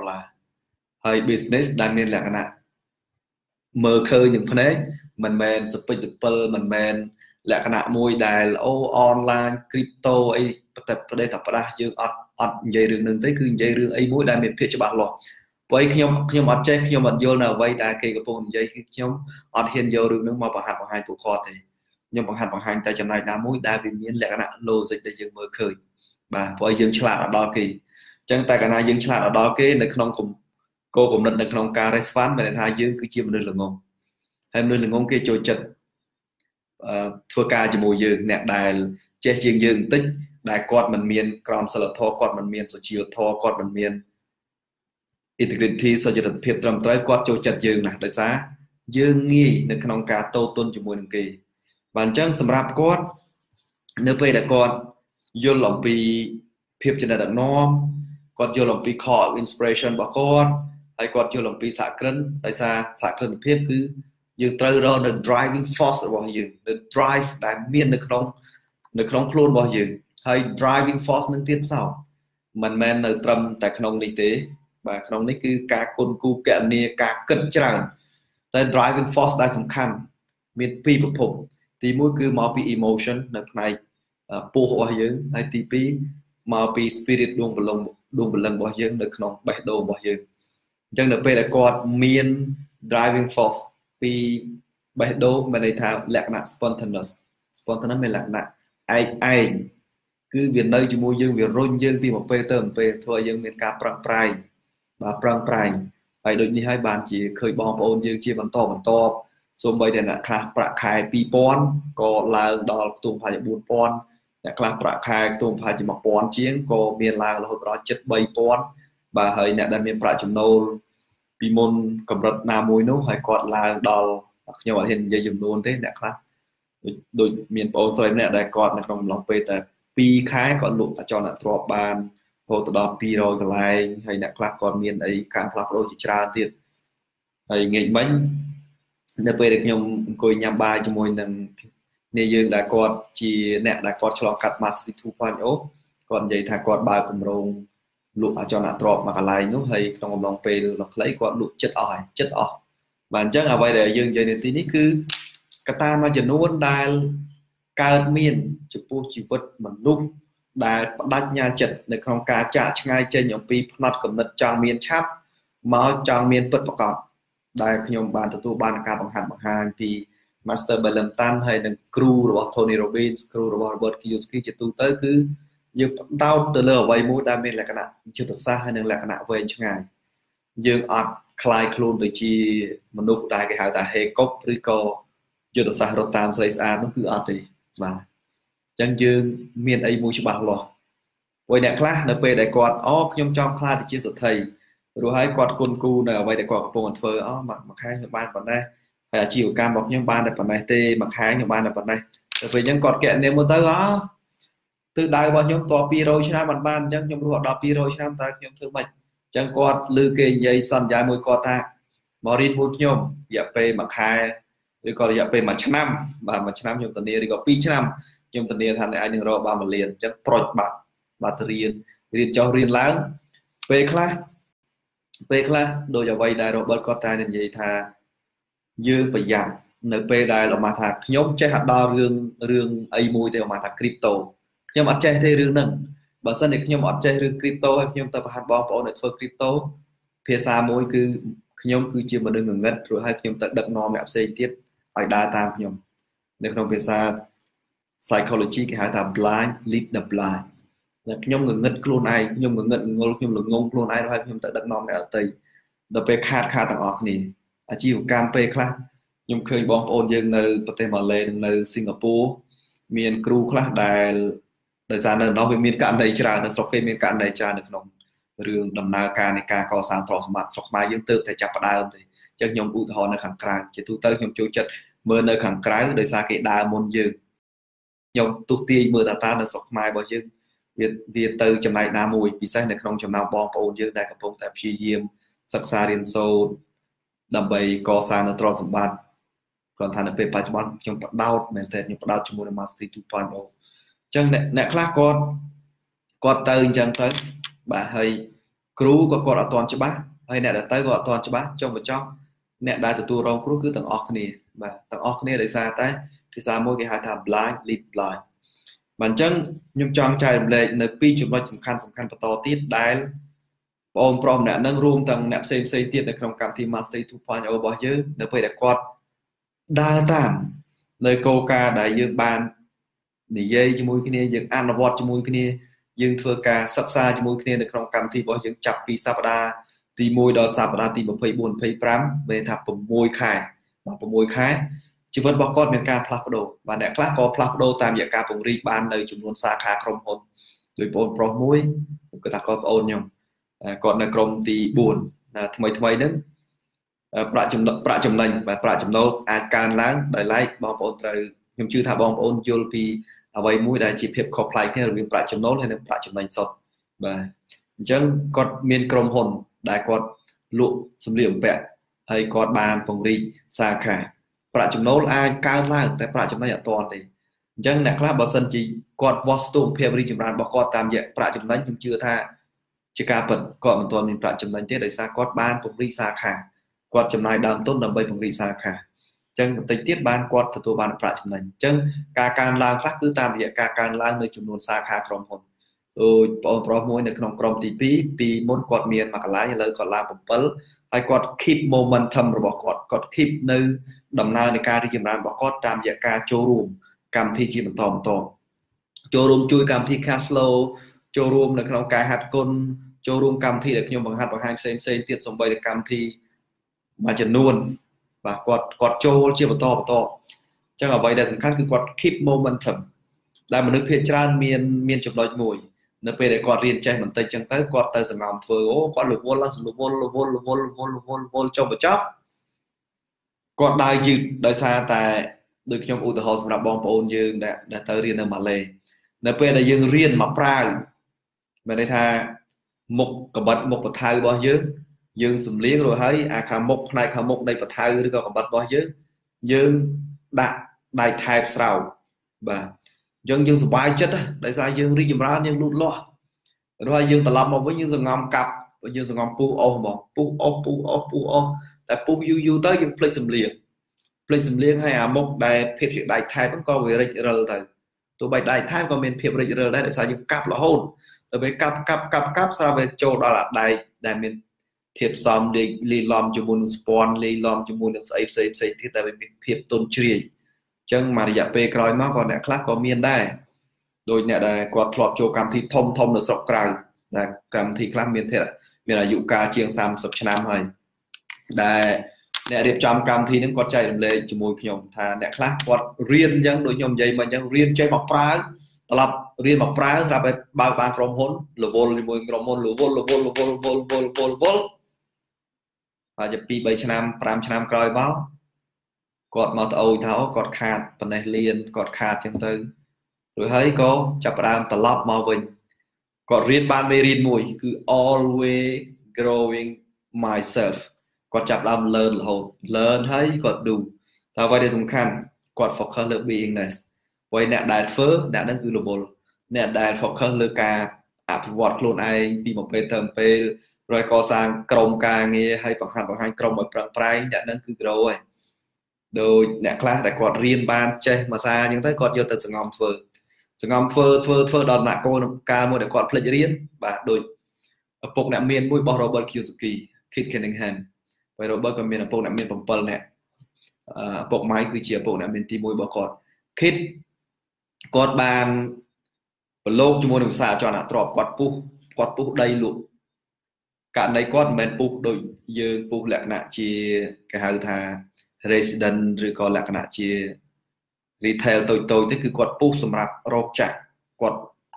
$3,000ហើយ business ដែលមានលក្ខណៈមើលឃើញនឹងភ្នែកមិនមែនសពិចសពិលមិនមែនលក្ខណៈមួយដែលអនឡាញ crypto អីតែប្រទេសតែផ្ដាស់យើងអត់និយាយរឿងនឹងទេគឺនិយាយរឿងអីមួយដែលមានភាពច្បាស់លាស់ព្រោះខ្ញុំអត់ចេះខ្ញុំអត់យល់នៅអ្វីដែលគេកំពុងនិយាយគឺខ្ញុំអត់ហ៊ានយករឿងនឹងមកបង្ហាញពួកគាត់ទេខ្ញុំបង្ហាញតែចំណែកណាមួយដែលវាមានលក្ខណៈ logic ដែលយើងមើលឃើញបាទព្រោះយើងឆ្លាតដល់គេអញ្ចឹងតែកាលណាយើងឆ្លាតដល់គេនៅក្នុងគោលគំនិតនៅក្នុងការ respond មានន័យថាយើងគឺជាមនុស្សល្ងងហើយមនុស្សល្ងងគេចូលចិត្តធ្វើការជាមួយយើងអ្នកដែលចេះជាងយើងបន្តិចដែលគាត់មិនមានក្រមសីលធម៌គាត់មិនមានសុជីវធម៌គាត់មិនមាន integrity សុចរិតភាពត្រឹមត្រូវគាត់ចូលចិត្តយើងណាស់ដោយសារយើងងាយនៅក្នុងការតទល់ជាមួយនឹងគេបាទអញ្ចឹងសម្រាប់គាត់នៅពេលដែលគាត់យល់អំពីភាពចំណេះដឹកនាំគាត់យល់អំពី call of inspiration របស់គាត់ហើយគាត់យល់អំពីសហគ្រិនដោយសារសហគ្រិនភាពគឺយើងត្រូវរកនៅ driving force របស់យើងនៅ drive ដែលមាននៅក្នុងខ្លួនរបស់យើងហើយ driving force នឹងទៀតសោតមិនមែននៅត្រឹមតែក្នុងនេះទេបាទក្នុងនេះគឺការគុណគូកណនីការគិតច្រើនតែ driving force ដែលសំខាន់មានពីរប្រភពទី1គឺមកពី emotion នៅផ្នែកពោះរបស់យើងហើយទី2មកពី spirit ដួងព្រលឹងរបស់យើងនៅក្នុងបេះដូងរបស់យើងអញ្ចឹងនៅពេលដែលគាត់មាន driving force ពីបេះដូងមានន័យថាលក្ខណៈ spontaneous មានលក្ខណៈឯងគឺវានៅជាមួយយើងវារុញយើងពីមួយពេលទៅមួយពេលធ្វើឲ្យយើងមានការប្រឹងប្រែងហើយដូចនេះហើយបានជាឃើញបងប្អូនយើងជាបន្តសូម្បីតែអ្នកខ្លះប្រាក់ខែ 2,000 ក៏ឡើងដល់ខ្ទង់ប្រហែល 4,000 អ្នកខ្លះប្រាក់ខែខ្ទង់ប្រហែល 1,000 ជាងក៏មានឡើងរហូតដល់ជិត 3,000 បាទហើយអ្នកដែលមានប្រាក់ចំណូលពីមុនកម្រិតណាមួយនោះហើយគាត់ឡើងដល់ខ្ញុំអត់ហ៊ាននិយាយចំនួនទេអ្នកខ្លះដូចមានបងប្អូនស្រីម្នាក់ដែលគាត់នៅក្នុងអំឡុងពេលតែ2ខែគាត់លក់អចលនទ្រព្យបានរហូតដល់200កន្លែងហើយអ្នកខ្លះគាត់មានអីការផ្លាស់ប្ដូរជាច្រើនទៀតហើយងាកមិញនៅពេលដែលខ្ញុំអង្គុយញ៉ាំបាយជាមួយនឹងនាយយើងដែលគាត់ជាអ្នកដែលគាត់ឆ្លងកាត់ Mastery 2.0 គាត់និយាយថាគាត់បើកគម្រោងលក់អចលនទ្រព្យមួយកន្លែងនោះហើយក្នុងអំឡុងពេលខ្លីគាត់លក់ចិត្តអស់បាទអញ្ចឹងអ្វីដែលយើងនិយាយនៅទីនេះគឺកត្តាមួយចំនួនដែលកើតមានចំពោះជីវិតមនុស្សដែលបដិញ្ញាចិត្តនៅក្នុងការចាកឆ្ងាយចេញអំពីផ្នត់គំនិតចង់មានឆាប់មកចង់មានពិតប្រាកដដែលខ្ញុំបានទទួលបានការបង្ហាញពី Master Belentan ហើយនិងគ្រូរបស់ Tony Robbins គ្រូរបស់ Robert Kiyosaki ជាទូទៅគឺយើងផ្ដោតទៅលើអ្វីមួយដែលមានលក្ខណៈយុទ្ធសាស្ត្រហើយនិងលក្ខណៈវែងឆ្ងាយយើងអត់คล้ายខ្លួនដូចជាមនុស្សដែលគេហៅថាហេកុកឬក៏យុទ្ធសាស្ត្ររត់តាមស្រីស្អាតនោះគឺអត់ទេបាទអញ្ចឹងយើងមានអីមួយច្បាស់លាស់ព្រោះអ្នកខ្លះនៅពេលដែលគាត់ខ្ញុំចង់ខ្លាចជាសេដ្ឋីព្រោះហើយគាត់គុណគូនៅអ្វីដែលគាត់កំពុងធ្វើមួយខែខ្ញុំបានប៉ុណ្ណេះហើយអាជីវកម្មរបស់ខ្ញុំបានតែប៉ុណ្ណេះទេមួយខែខ្ញុំបានតែប៉ុណ្ណេះទៅពេលអញ្ចឹងគាត់កណនាមើលទៅទិសដៅរបស់ខ្ញុំត200ឆ្នាំបានអញ្ចឹងខ្ញុំរស់ដល់200ឆ្នាំតើខ្ញុំធ្វើម៉េចអញ្ចឹងគាត់ឮគេនិយាយសន្យាមួយគាត់ថាមករៀនមួយខ្ញុំរយៈពេលមួយខែឬក៏រយៈពេលមួយឆ្នាំបាទមួយឆ្នាំខ្ញុំធានាឬក៏2ឆ្នាំខ្ញុំធានាថាអ្នកឯងនឹងរកបាន1លានអញ្ចឹងប្រូចបាត់រៀនចុះរៀនឡើងពេលខ្លះដូចអ្វីដែលRobertគាត់តែនិយាយថាយើងប្រយ័ត្ននៅពេលដែលអមថាខ្ញុំចេះអត់ដល់រឿងអីមួយទេអមថា crypto ខ្ញុំអត់ចេះទេរឿងហ្នឹងបើសិនតែខ្ញុំអត់ចេះរឿង crypto ហើយខ្ញុំទៅប្រហាត់បងប្អូនឲ្យធ្វើ crypto ភាសាមួយគឺខ្ញុំគឺជាមនុស្សងងឹតរួចហើយខ្ញុំទៅដឹកនាំអ្នកផ្សេងទៀតឲ្យដើរតាមខ្ញុំនៅក្នុងភាសា psychology គេហៅថា blind lead the blind តែខ្ញុំងងឹតខ្លួនឯងខ្ញុំងងឹតងល់ខ្ញុំល្ងងខ្លួនឯងហើយខ្ញុំទៅដឹកនាំអ្នកដទៃដល់ពេលខាតទាំងអស់គ្នាអាជីវកម្មពេលខ្លះខ្ញុំឃើញបងប្អូនយើងនៅប្រទេសម៉ាឡេនិងនៅសិង្ហបុរីមានគ្រូខ្លះដែលដោយសារនៅនោះវាមានករណីច្រើននៅស្រុកគេមានករណីច្រើននៅក្នុងរឿងដំណើរការនៃការកសាងទ្រព្យសម្បត្តិស្រុកខ្មែរយើងទើបតែចាប់ផ្ដើមទេអញ្ចឹងខ្ញុំឧទាហរណ៍នៅខាងក្រៅជាទូទៅខ្ញុំចូលចិត្តមើលនៅខាងក្រៅដោយសារគេដើរមុនយើងខ្ញុំទុះទាយមើលតានៅស្រុកខ្មែររបស់យើងវាទៅចំណែកណាមួយពិសេសនៅក្នុងចំណោមបងប្អូនយើងដែលកំពុងតែព្យាយាមសិក្សារៀនសូត្រដើម្បីកសាងនៅទ្រព្យសម្បត្តិគ្រាន់តែនៅពេលបច្ចុប្បន្នខ្ញុំបដោតមែនតើខ្ញុំបដោតជាមួយនឹង Master 2.0 អញ្ចឹងអ្នកខ្លះគាត់ទៅអញ្ចឹងទៅបាទហើយគ្រូក៏គាត់អត់ទាន់ច្បាស់ហើយអ្នកដែលទៅក៏អត់ទាន់ច្បាស់ចុងបញ្ចប់អ្នកដែលទទួលរងគ្រោះគឺទាំងអស់គ្នាបាទទាំងអស់គ្នាដោយសារតែភាសាមួយគេហៅថា blind lead blind បាទអញ្ចឹងខ្ញុំចង់ចែករំលែកនៅពីរចំណុចសំខាន់បន្តទៀតដែលបងប្រុសម្នាក់នឹងរួមទាំងអ្នកផ្សេងទៀតនៅក្នុងកម្មវិធី Master 2.0 របស់យើងនៅពេលដែលគាត់ដើរតាមនៅគោលការណ៍ដែលយើងបាននិយាយជាមួយគ្នាយើងអនុវត្តជាមួយគ្នាយើងធ្វើការសិក្សាជាមួយគ្នានៅក្នុងកម្មវិធីរបស់យើងចាប់ពីសប្តាហ៍ទី1ដល់សប្តាហ៍ទី24 25មានថា6ខែបាទ6ខែជីវិតរបស់គាត់មានការផ្លាស់ប្ដូរបាទអ្នកខ្លះក៏ផ្លាស់ប្ដូរតាមរយៈការពង្រីកបាននៅចំនួនសាខាក្រុមហ៊ុនដោយបងប្រុសមួយគាត់ថាគាត់ប្អូនខ្ញុំគាត់នៅក្រុមទី4ថ្មីហ្នឹងប្រាក់ចំណេញបាទប្រាក់ចំណូលអាចកើនឡើងដោយឡែកបងប្អូនត្រូវខ្ញុំជឿថាបងប្អូនយល់ពីអ្វីមួយដែលជាភាពខុសប្លែកគ្នារវាងប្រាក់ចំណូលហើយនិងប្រាក់ចំណេញសុទ្ធបាទអញ្ចឹងគាត់មានក្រុមហ៊ុនដែលគាត់លក់សម្លៀកបំពាក់ហើយគាត់បានពង្រីកសាខាប្រាក់ចំណូលអាចកើនឡើងតែប្រាក់ចំណេញអត់ទាន់ទេអញ្ចឹងអ្នកខ្លះបើសិនជាគាត់វាស់ស្ទង់ភាពរីកចម្រើនរបស់គាត់តាមរយៈប្រាក់ចំណេញខ្ញុំជឿថាជាការពិតគាត់មិនទាន់មានប្រាក់ចំណេញទេដោយសារគាត់បានពង្រីកសាខាគាត់ចំណាយដើមទុនដើម្បីពង្រីកសាខាអញ្ចឹងបន្តិចទៀតបានគាត់ទទួលបានប្រាក់ចំណេញអញ្ចឹងការកើនឡើងខ្លះគឺតាមរយៈការកើនឡើងនៅចំនួនសាខាក្រុមហ៊ុនដូចបងប្រុសមួយនៅក្នុងក្រុមទី2ពីមុនគាត់មានមួយកន្លែងឥឡូវគាត់ឡើង7ហើយគាត់ keep momentum របស់គាត់ keep នៅដំណើរនៃការរីកចម្រើនរបស់គាត់តាមរយៈការចូលរួមកម្មវិធីជាបន្តចូលរួមជួយកម្មវិធី cash flow ចូលរួមនៅក្នុងការហាត់គុណចូលរួមកម្មវិធីដែលខ្ញុំបង្ហាត់ផ្សេងទៀតសូម្បីតែកម្មវិធីមួយចំនួនបាទគាត់ចូលជាបន្តអញ្ចឹងអ្វីដែលសំខាន់គឺគាត់ keep momentum ដែលមនុស្សភាគច្រើនមានចំណុចមួយនៅពេលដែលគាត់រៀនចេះបន្តិចអញ្ចឹងទៅគាត់ទៅសង្ងំធ្វើគាត់រវល់ចុះបញ្ចប់គាត់ដើរយឺតដោយសារតែដូចខ្ញុំឧទាហរណ៍សម្រាប់បងប្អូនយើងដែលទៅរៀននៅម៉ាឡេនៅពេលដែលយើងរៀនមកប្រាវមានន័យថាមុខកបិតមុខបថៅរបស់យើងសំលៀងរួចហើយអាខាងមុខផ្នែកខាងមុខនៃបថៅឬក៏កបិតរបស់យើងដាក់ដៃថែបស្រោបបាទយើងសប្បាយចិត្តដោយសារយើងរីកចម្រើនយើងលូតលាស់រួចហើយយើងត្រឡប់មកវិញយើងសង្ងំកាប់យើងសង្ងំពុះអស់ហ្មងពុះអស់តែពុះយូរទៅយើងភ្លេចសំលៀងហើយអាមុខដែលភាពជាដៃថែបហ្នឹងក៏វារិចរិលទៅទោះបីដៃថែបក៏មានភាពរិចរិលដែរដោយសារយើងកាប់រហូតដល់ពេលកាប់ស្រាប់តែចូលដល់អាដែកដែលមានធាតុផ្សំលាយឡំជាមួយនឹងស្ពាន់លាយឡំជាមួយនឹងស្អីផ្សេងទៀតដែលមានភាពទន់ជ្រាយអញ្ចឹងមួយរយៈពេលក្រោយមកក៏អ្នកខ្លះក៏មានដែរដោយអ្នកដែលគាត់ធ្លាប់ចូលកម្មវិធីធំនៅស្រុកក្រៅដែលកម្មវិធីខ្លះមានអាយុកាលជាង30ឆ្នាំហើយដែលអ្នករៀបចំកម្មវិធីហ្នឹងគាត់ចែករំលែកជាមួយខ្ញុំថាអ្នកខ្លះគាត់រៀនអញ្ចឹងដូចខ្ញុំនិយាយមកអញ្ចឹងរៀនចេះមកប្រើត្រឡប់រៀនមកប្រើស្រាប់តែបើកបានក្រុមហ៊ុនរវល់ជាមួយក្រុមហ៊ុនរវល់ហើយជា2 3ឆ្នាំ5ឆ្នាំក្រោយមកគាត់មកត្អូញថាគាត់ខាតប៉ុណ្ណេះលៀនគាត់ខាតអញ្ចឹងទៅរួចហើយក៏ចាប់ផ្ដើមត្រឡប់មកវិញគាត់រៀនបានមេរៀនមួយគឺ always growing myself គាត់ចាប់ផ្ដើម learn រហូត learn ហើយគាត់ do តែអ្វីដែលសំខាន់គាត់ focus លើ beingness ព្រោះអ្នកដែលធ្វើអ្នកហ្នឹងគឺរវល់អ្នកដែល focus លើការអភិវឌ្ឍខ្លួនឯងពីមួយពេលទៅមួយពេលរួចកសាងក្រុមការងារហើយបង្ហាញក្រុមឲ្យប្រឹងប្រែងអ្នកហ្នឹងគឺ grow ហើយដោយអ្នកខ្លះដែលគាត់រៀនបានចេះភាសាអញ្ចឹងទៅគាត់យកទៅសង្ងំធ្វើដល់ដំណាក់កាលមួយដែលគាត់ភ្លេចរៀនបាទដូចឪពុកអ្នកមានមួយរបស់ Robert Kiyosaki Kit Cunningham ហើយ Robert ក៏មានឪពុកអ្នកមាន7នាក់ឪពុកម៉ៃគឺជាឪពុកអ្នកមានទី1របស់គាត់ Kit គាត់បានប្រឡូកជាមួយនឹងសាចរណៈទ្រព្យគាត់ពុះដីលក់ករណីគាត់មិនមែនពុះដូចយើងពុះលក្ខណៈជាគេហៅថា resident ឬក៏លក្ខណៈជា retail តូចទេគឺគាត់ពុះសម្រាប់រោគចាក់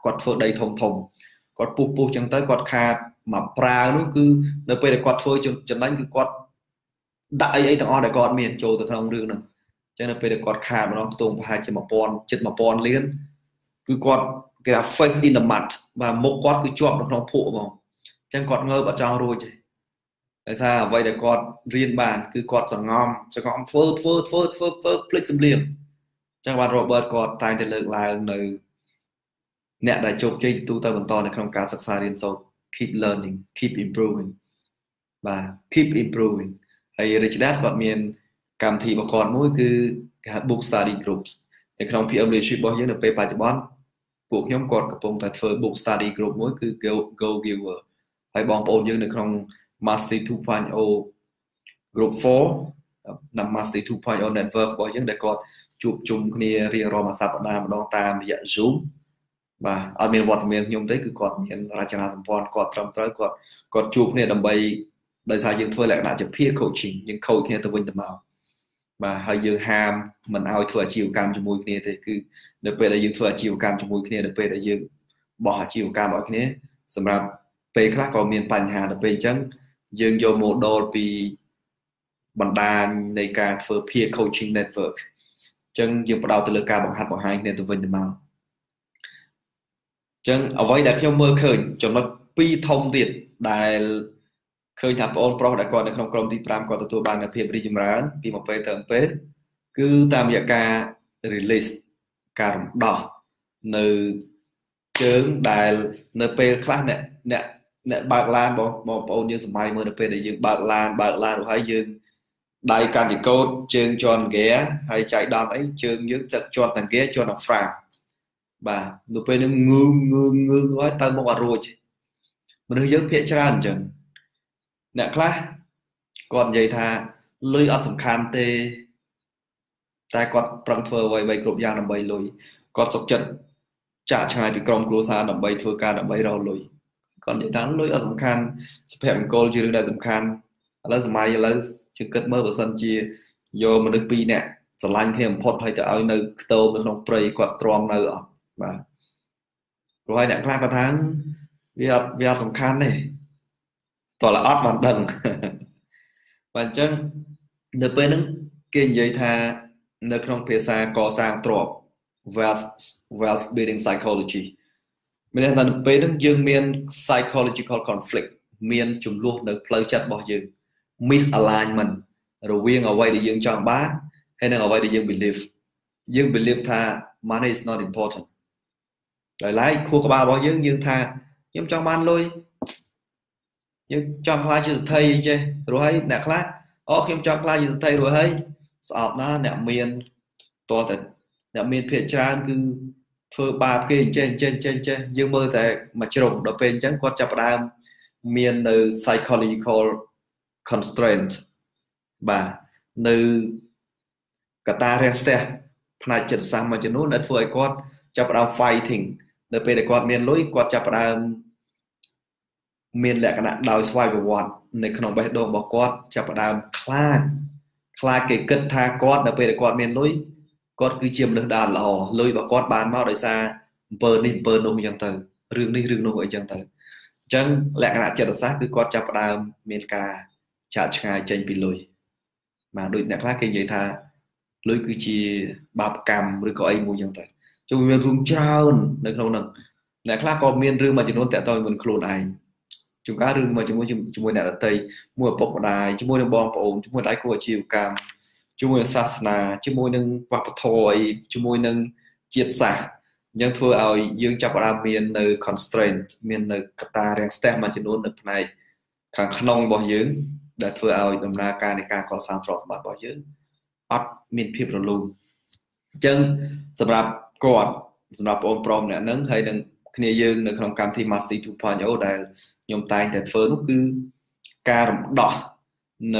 គាត់ធ្វើដីធំគាត់ពុះចឹងទៅគាត់ខាតមកប្រើនោះគឺនៅពេលដែលគាត់ធ្វើចំណេញគឺគាត់ដាក់អីទាំងអស់ដែលគាត់មានចូលទៅក្នុងរឿងហ្នឹងចឹងនៅពេលដែលគាត់ខាតម្ដងខ្ទង់ប្រហែលជា1000លានគឺគាត់គេថា face in the mud បាទមុខគាត់គឺជាប់នៅក្នុងភក់ហ្មងចឹងគាត់ងើបអត់ចង់រួចទេដោយសារអ្វីដែលគាត់រៀនបានគឺគាត់សង្ងំធ្វើភ្លេចសម្លៀងចឹងបាទ Robert គាត់តែងតែលើកឡើងនៅអ្នកដែលជោគជ័យទូទៅបន្តនៅក្នុងការសិក្សារៀនសូត្រ keep learning keep improving បាទ keep improving ហើយ Rich Dad គាត់មានកម្មវិធីរបស់គាត់មួយគឺគេហៅ book study groups នៅក្នុង PM leadership របស់យើងនៅពេលបច្ចុប្បន្នពួកខ្ញុំគាត់កំពុងតែធ្វើ book study group មួយគឺ Go Giver ហើយបងប្អូនយើងនៅក្នុង Mastery 2.0 group 4 Mastery 2.0 network របស់យើងដែលគាត់ជួបជុំគ្នារៀងរាល់មួយសប្តាហ៍ម្ដងតាមរយៈ Zoom បាទអត់មានវត្តមានខ្ញុំទេគឺគាត់មានរចនាសម្ព័ន្ធគាត់ត្រឹមត្រូវគាត់ជួបគ្នាដើម្បីដោយសារយើងធ្វើលក្ខណៈជា peer coaching យើង coach គ្នាទៅវិញទៅមកបាទហើយយើងហាមមិនឲ្យធ្វើអាជីវកម្មជាមួយគ្នាទេគឺនៅពេលដែលយើងធ្វើអាជីវកម្មជាមួយគ្នានៅពេលដែលយើងបោះអាជីវកម្មឲ្យគ្នាសម្រាប់ពេលខ្លះក៏មានបញ្ហាដល់ពេលអញ្ចឹងយើងយក model ពីបណ្ដាញនៃការធ្វើ peer coaching network អញ្ចឹងយើងផ្ដោតទៅលើការបង្ហាត់បង្ហាញគ្នាទៅវិញទៅមកចឹងអ្វីដែលខ្ញុំមើលឃើញចំណុច2ធំទៀតដែលឃើញថាបងប្រុសដែលគាត់នៅក្នុងក្រុមទី5គាត់ទទួលបាននូវភាពរីកចម្រើនពីមួយពេលទៅមួយពេលគឺតាមរយៈការ release ការរំដោះនៅជើងដែលនៅពេលខ្លះអ្នកបើកឡានបងប្អូនយើងសម័យមើលនៅពេលដែលយើងបើកឡានរួចហើយយើងដៃកាន់ចង្កូតជើងជន់ហ្គាហើយចៃដន្យអីជើងយើងចិត្តជន់តាហ្គាជន់ដល់ frame បាទនៅពេលហ្នឹងងឿងហើយទៅមុខអត់រួចមនុស្សយើងភាកច្រើនអញ្ចឹងអ្នកខ្លះគាត់និយាយថាលុយអត់សំខាន់ទេតែគាត់ប្រឹងធ្វើអ្វីៗគ្រប់យ៉ាងដើម្បីលុយគាត់សុខចិត្តចាក់ឆ្ងាយពីក្រុមគ្រួសារដើម្បីធ្វើការដើម្បីរកលុយគាត់និយាយថាលុយអត់សំខាន់សុភមង្គលជារឿងដែលសំខាន់ឥឡូវសម័យឥឡូវជឿគិតមើលបើសិនជាយកមនុស្ស2នាក់ស្រឡាញ់គ្នាបំផុតហើយទៅឲ្យនៅខ្ទមនៅក្នុងព្រៃគាត់ទ្រាំនៅអត់បាទព្រោះហើយអ្នកខ្លះគាត់ថាវាអត់សំខាន់ទេតើអត់បានដឹងបាទអញ្ចឹងនៅពេលហ្នឹងគេនិយាយថានៅក្នុងភាសាកសាងទ្រព្យ wealth building psychology មានន័យថានៅពេលហ្នឹងយើងមាន psychological conflict មានចំនួននៅផ្លូវចិត្តរបស់យើង misalignment រវាងអ្វីដែលយើងចង់បានហើយនិងអ្វីដែលយើង believe ថា money is not important ដោយឡែកខួរក្បាលរបស់យើងថាខ្ញុំចង់បានលុយយើងចង់ខ្លាចជាសេដ្ឋីអីចេះរួចហើយអ្នកខ្លះខ្ញុំចង់ខ្លាចជាសេដ្ឋីរួចហើយស្អប់ណាស់អ្នកមានតើតែអ្នកមានភាគច្រើនគឺធ្វើបាបគេចេះយើងមើលតែមួយជ្រុងដល់ពេលអញ្ចឹងគាត់ចាប់ផ្ដើមមាននៅ psychological constraint បាទនៅកត្តារាំងស្ទះផ្នែកចិត្តសាស្ត្រមួយចំនួនដែលធ្វើឲ្យគាត់ចាប់ផ្ដើម fighting នៅពេលដែលគាត់មានលុយគាត់ចាប់ផ្ដើមមានលក្ខណៈដោយស្វ័យប្រវត្តិនៅក្នុងបេះដូងរបស់គាត់ចាប់ផ្ដើមខ្លាចគេគិតថាគាត់នៅពេលដែលគាត់មានលុយគាត់គឺជាមនុស្សដែលល្អលុយរបស់គាត់បានមកដោយសារអំពើនេះអំពើនោះអញ្ចឹងទៅរឿងនេះរឿងនោះអីចឹងទៅអញ្ចឹងលក្ខណៈចិត្តសាស្ត្រគឺគាត់ចាប់ផ្ដើមមានការចាកឆ្ងាយចេញពីលុយបាទដូចអ្នកខ្លះគេនិយាយថាលុយគឺជាបាបកម្មឬក៏អីមួយចឹងទៅជុំមានរឿងច្រើននៅក្នុងហ្នឹងអ្នកខ្លះក៏មានរឿងមួយចំនួនតាក់ទងជាមួយខ្លួនឯងជួនកាលរឿងមួយជាមួយអ្នកដទៃមួយឪពុកម្ដាយជាមួយនឹងបងប្អូនជាមួយដៃគូអាជីវកម្មជាមួយនឹងសាសនាជាមួយនឹងវប្បធម៌អីជាមួយនឹងជាតិសាសន៍អញ្ចឹងធ្វើឲ្យយើងចាប់ផ្ដើមមាននៅ constraint មាននៅកត្តារាំងស្ទះមួយចំនួននៅផ្នែកខាងក្នុងរបស់យើងដែលធ្វើឲ្យដំណើរការនៃការកសាងទ្រព្យសម្បត្តិរបស់យើងអត់មានភាពរលូនអញ្ចឹងសម្រាប់បងប្រុសម្នាក់ហ្នឹងហើយនឹងគ្នាយើងនៅក្នុងកម្មវិធី Mastery 2.0 ដែលខ្ញុំតែងតែធ្វើនោះគឺការរំដោះនៅ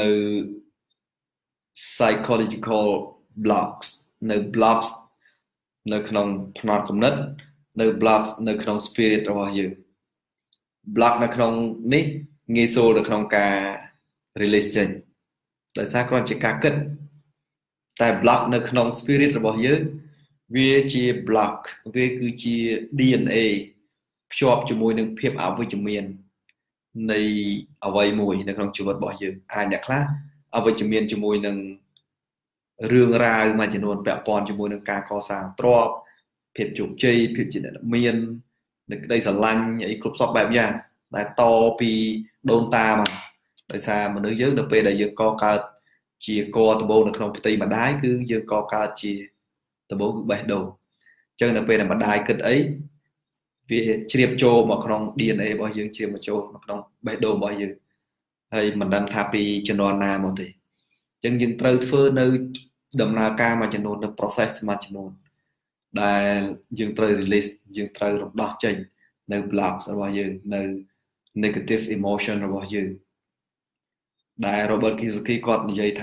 psychological blocks នៅ blocks នៅក្នុងផ្នត់គំនិតនៅ blocks នៅក្នុង spirit របស់យើង block នៅក្នុងនេះងាយស្រួលនៅក្នុងការ release ចេញដោយសារគ្រាន់ជាការគិតតែ block នៅក្នុង spirit របស់យើងវាជា block វាគឺជា DNA ភ្ជាប់ជាមួយនឹងភាពអវិជ្ជមាននៃអ្វីមួយនៅក្នុងជីវិតរបស់យើងអាចអ្នកខ្លះអវិជ្ជមានជាមួយនឹងរឿងរ៉ាវមួយចំនួនពាក់ព័ន្ធជាមួយនឹងការកសាងទ្រព្យភាពជោគជ័យភាពជាអ្នកមាននៅក្តីស្រឡាញ់អីគ្រប់សពបែបយ៉ាងដែលតពីដូនតាមកដោយសារមនុស្សយើងនៅពេលដែលយើងកកើតជាកដំបូងនៅក្នុងផ្ទៃម្ដាយគឺយើងកកើតជាដំបូងគឺបេះដូងអញ្ចឹងនៅពេលដែលម្ដាយគិតអីវាជ្រាបចូលមកក្នុង DNA របស់យើងជ្រាបមកចូលក្នុងបេះដូងរបស់យើងហើយមិនដឹងថាពីជំនាន់ណាមកទេអញ្ចឹងយើងត្រូវធ្វើនៅដំណើរការមួយចំនួននៅ process មួយចំនួនដែលយើងត្រូវ release យើងត្រូវរំដោះចេញនៅ blocks របស់យើងនៅ negative emotion របស់យើងដែល Robert Kiyosaki គាត់និយាយថា